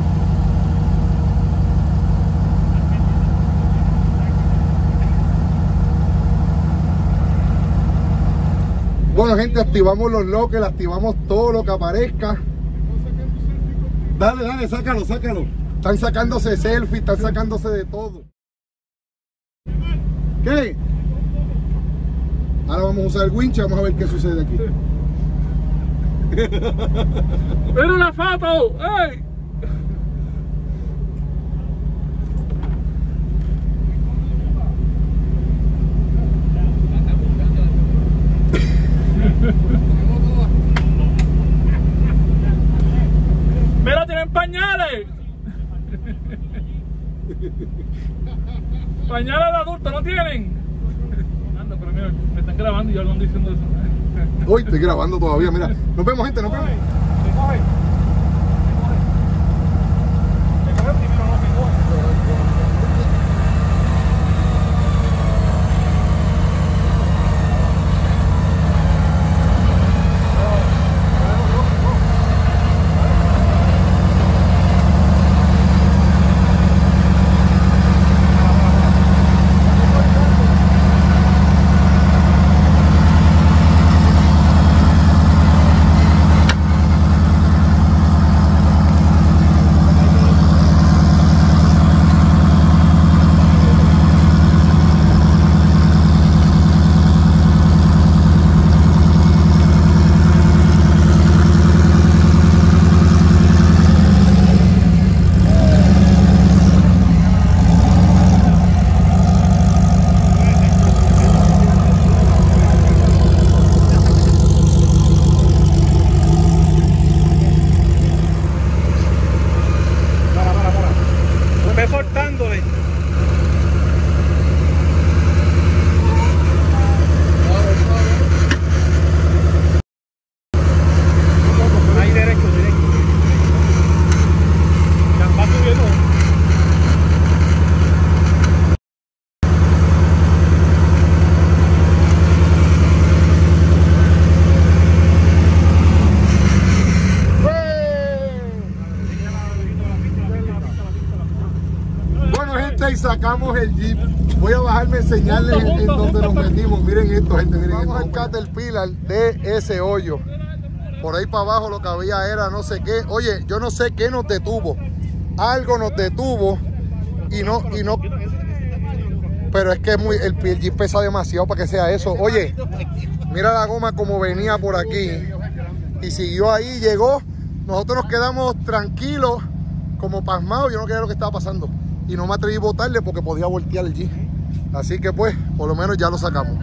Bueno, gente, activamos los lockers, activamos todo lo que aparezca. Dale, dale, sácalo, sácalo. Están sacándose selfies, están sacándose de todo. ¿Qué? Ahora vamos a usar el winch, vamos a ver qué sucede aquí. ¡Mira una foto! ¡Ey! Pañales de adulto, ¿no tienen? Anda, pero mira, me están grabando y yo no ando diciendo eso. Hoy estoy grabando todavía, mira. Nos vemos, gente, nos vemos. Me coge. Me coge primero, no me coge. Y sacamos el Jeep. Voy a bajarme a enseñarles en, en donde nos metimos. Miren esto, gente, miren esto. Vamos al Caterpillar de ese hoyo. Por ahí para abajo lo que había era no sé qué. Oye, yo no sé qué nos detuvo. Algo nos detuvo y no, y no. Pero es que es muy, el, el Jeep pesa demasiado para que sea eso. Oye, mira la goma como venía por aquí. Y siguió ahí, llegó. Nosotros nos quedamos tranquilos, como pasmados. Yo no quería lo que estaba pasando. Y no me atreví a botarle porque podía voltear el Jeep. Así que pues, por lo menos ya lo sacamos.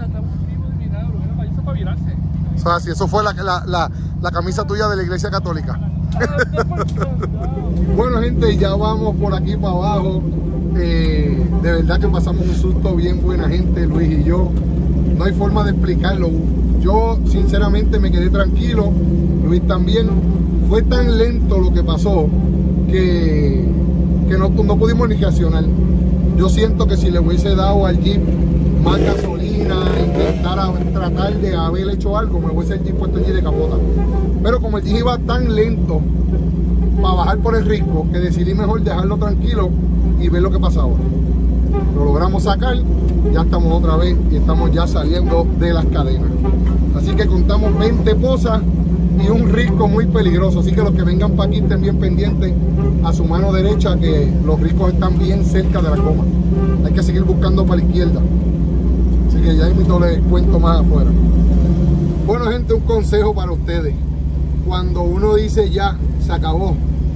O sea, si eso fue la, la, la, la camisa tuya de la iglesia católica. Bueno, gente, ya vamos por aquí para abajo. Eh, de verdad que pasamos un susto bien buena gente, Luis y yo. No hay forma de explicarlo. Yo sinceramente me quedé tranquilo. Luis también. Fue tan lento lo que pasó que... que no, no pudimos ni reaccionar. Yo siento que si le hubiese dado al Jeep más gasolina, intentar tratar de haber hecho algo, me hubiese el Jeep puesto el Jeep de capota. Pero como el Jeep iba tan lento para bajar por el risco, que decidí mejor dejarlo tranquilo y ver lo que pasaba. Lo logramos sacar, ya estamos otra vez y estamos ya saliendo de las cadenas. Así que contamos veinte pozas y un risco muy peligroso, así que los que vengan para aquí estén bien pendientes a su mano derecha, que los riscos están bien cerca de la coma. Hay que seguir buscando para la izquierda, así que ya invito les cuento más afuera. Bueno, gente, un consejo para ustedes: cuando uno dice ya se acabó,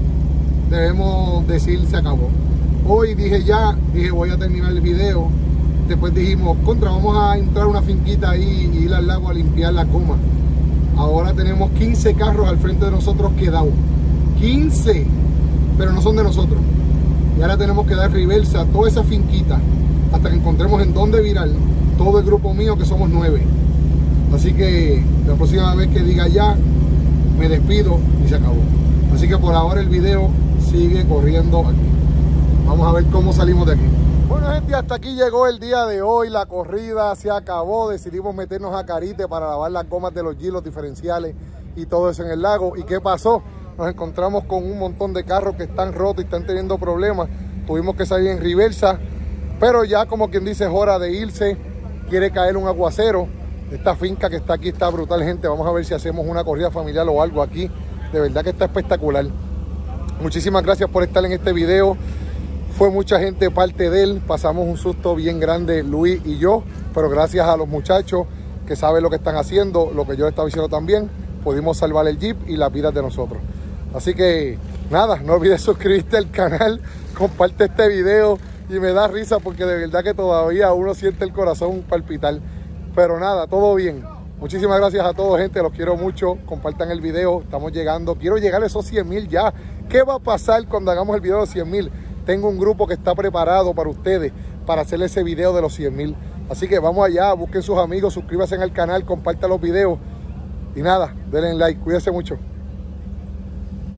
debemos decir se acabó. Hoy dije ya, dije voy a terminar el video. Después dijimos contra, vamos a entrar a una finquita ahí y ir al lago a limpiar la coma. Ahora tenemos quince carros al frente de nosotros quedados. quince, pero no son de nosotros. Y ahora tenemos que dar reversa a toda esa finquita hasta que encontremos en dónde virar todo el grupo mío, que somos nueve. Así que la próxima vez que diga ya, me despido y se acabó. Así que por ahora el video sigue corriendo aquí. Vamos a ver cómo salimos de aquí. Bueno, gente, hasta aquí llegó el día de hoy. La corrida se acabó. Decidimos meternos a Carite para lavar las gomas de los Jeep, los diferenciales y todo eso en el lago. ¿Y qué pasó? Nos encontramos con un montón de carros que están rotos y están teniendo problemas. Tuvimos que salir en reversa, pero ya como quien dice es hora de irse. Quiere caer un aguacero. Esta finca que está aquí está brutal, gente. Vamos a ver si hacemos una corrida familiar o algo aquí. De verdad que está espectacular. Muchísimas gracias por estar en este video. Fue mucha gente parte de él. Pasamos un susto bien grande, Luis y yo. Pero gracias a los muchachos que saben lo que están haciendo, lo que yo estaba diciendo también, pudimos salvar el Jeep y las vidas de nosotros. Así que nada, no olvides suscribirte al canal, comparte este video. Y me da risa porque de verdad que todavía uno siente el corazón palpitar. Pero nada, todo bien. Muchísimas gracias a todos, gente. Los quiero mucho. Compartan el video. Estamos llegando. Quiero llegar a esos cien mil ya. ¿Qué va a pasar cuando hagamos el video de cien mil? Tengo un grupo que está preparado para ustedes. para hacer ese video de los cien mil. Así que vamos allá, busquen sus amigos, suscríbanse al canal, compartan los videos y nada, denle like, cuídense mucho.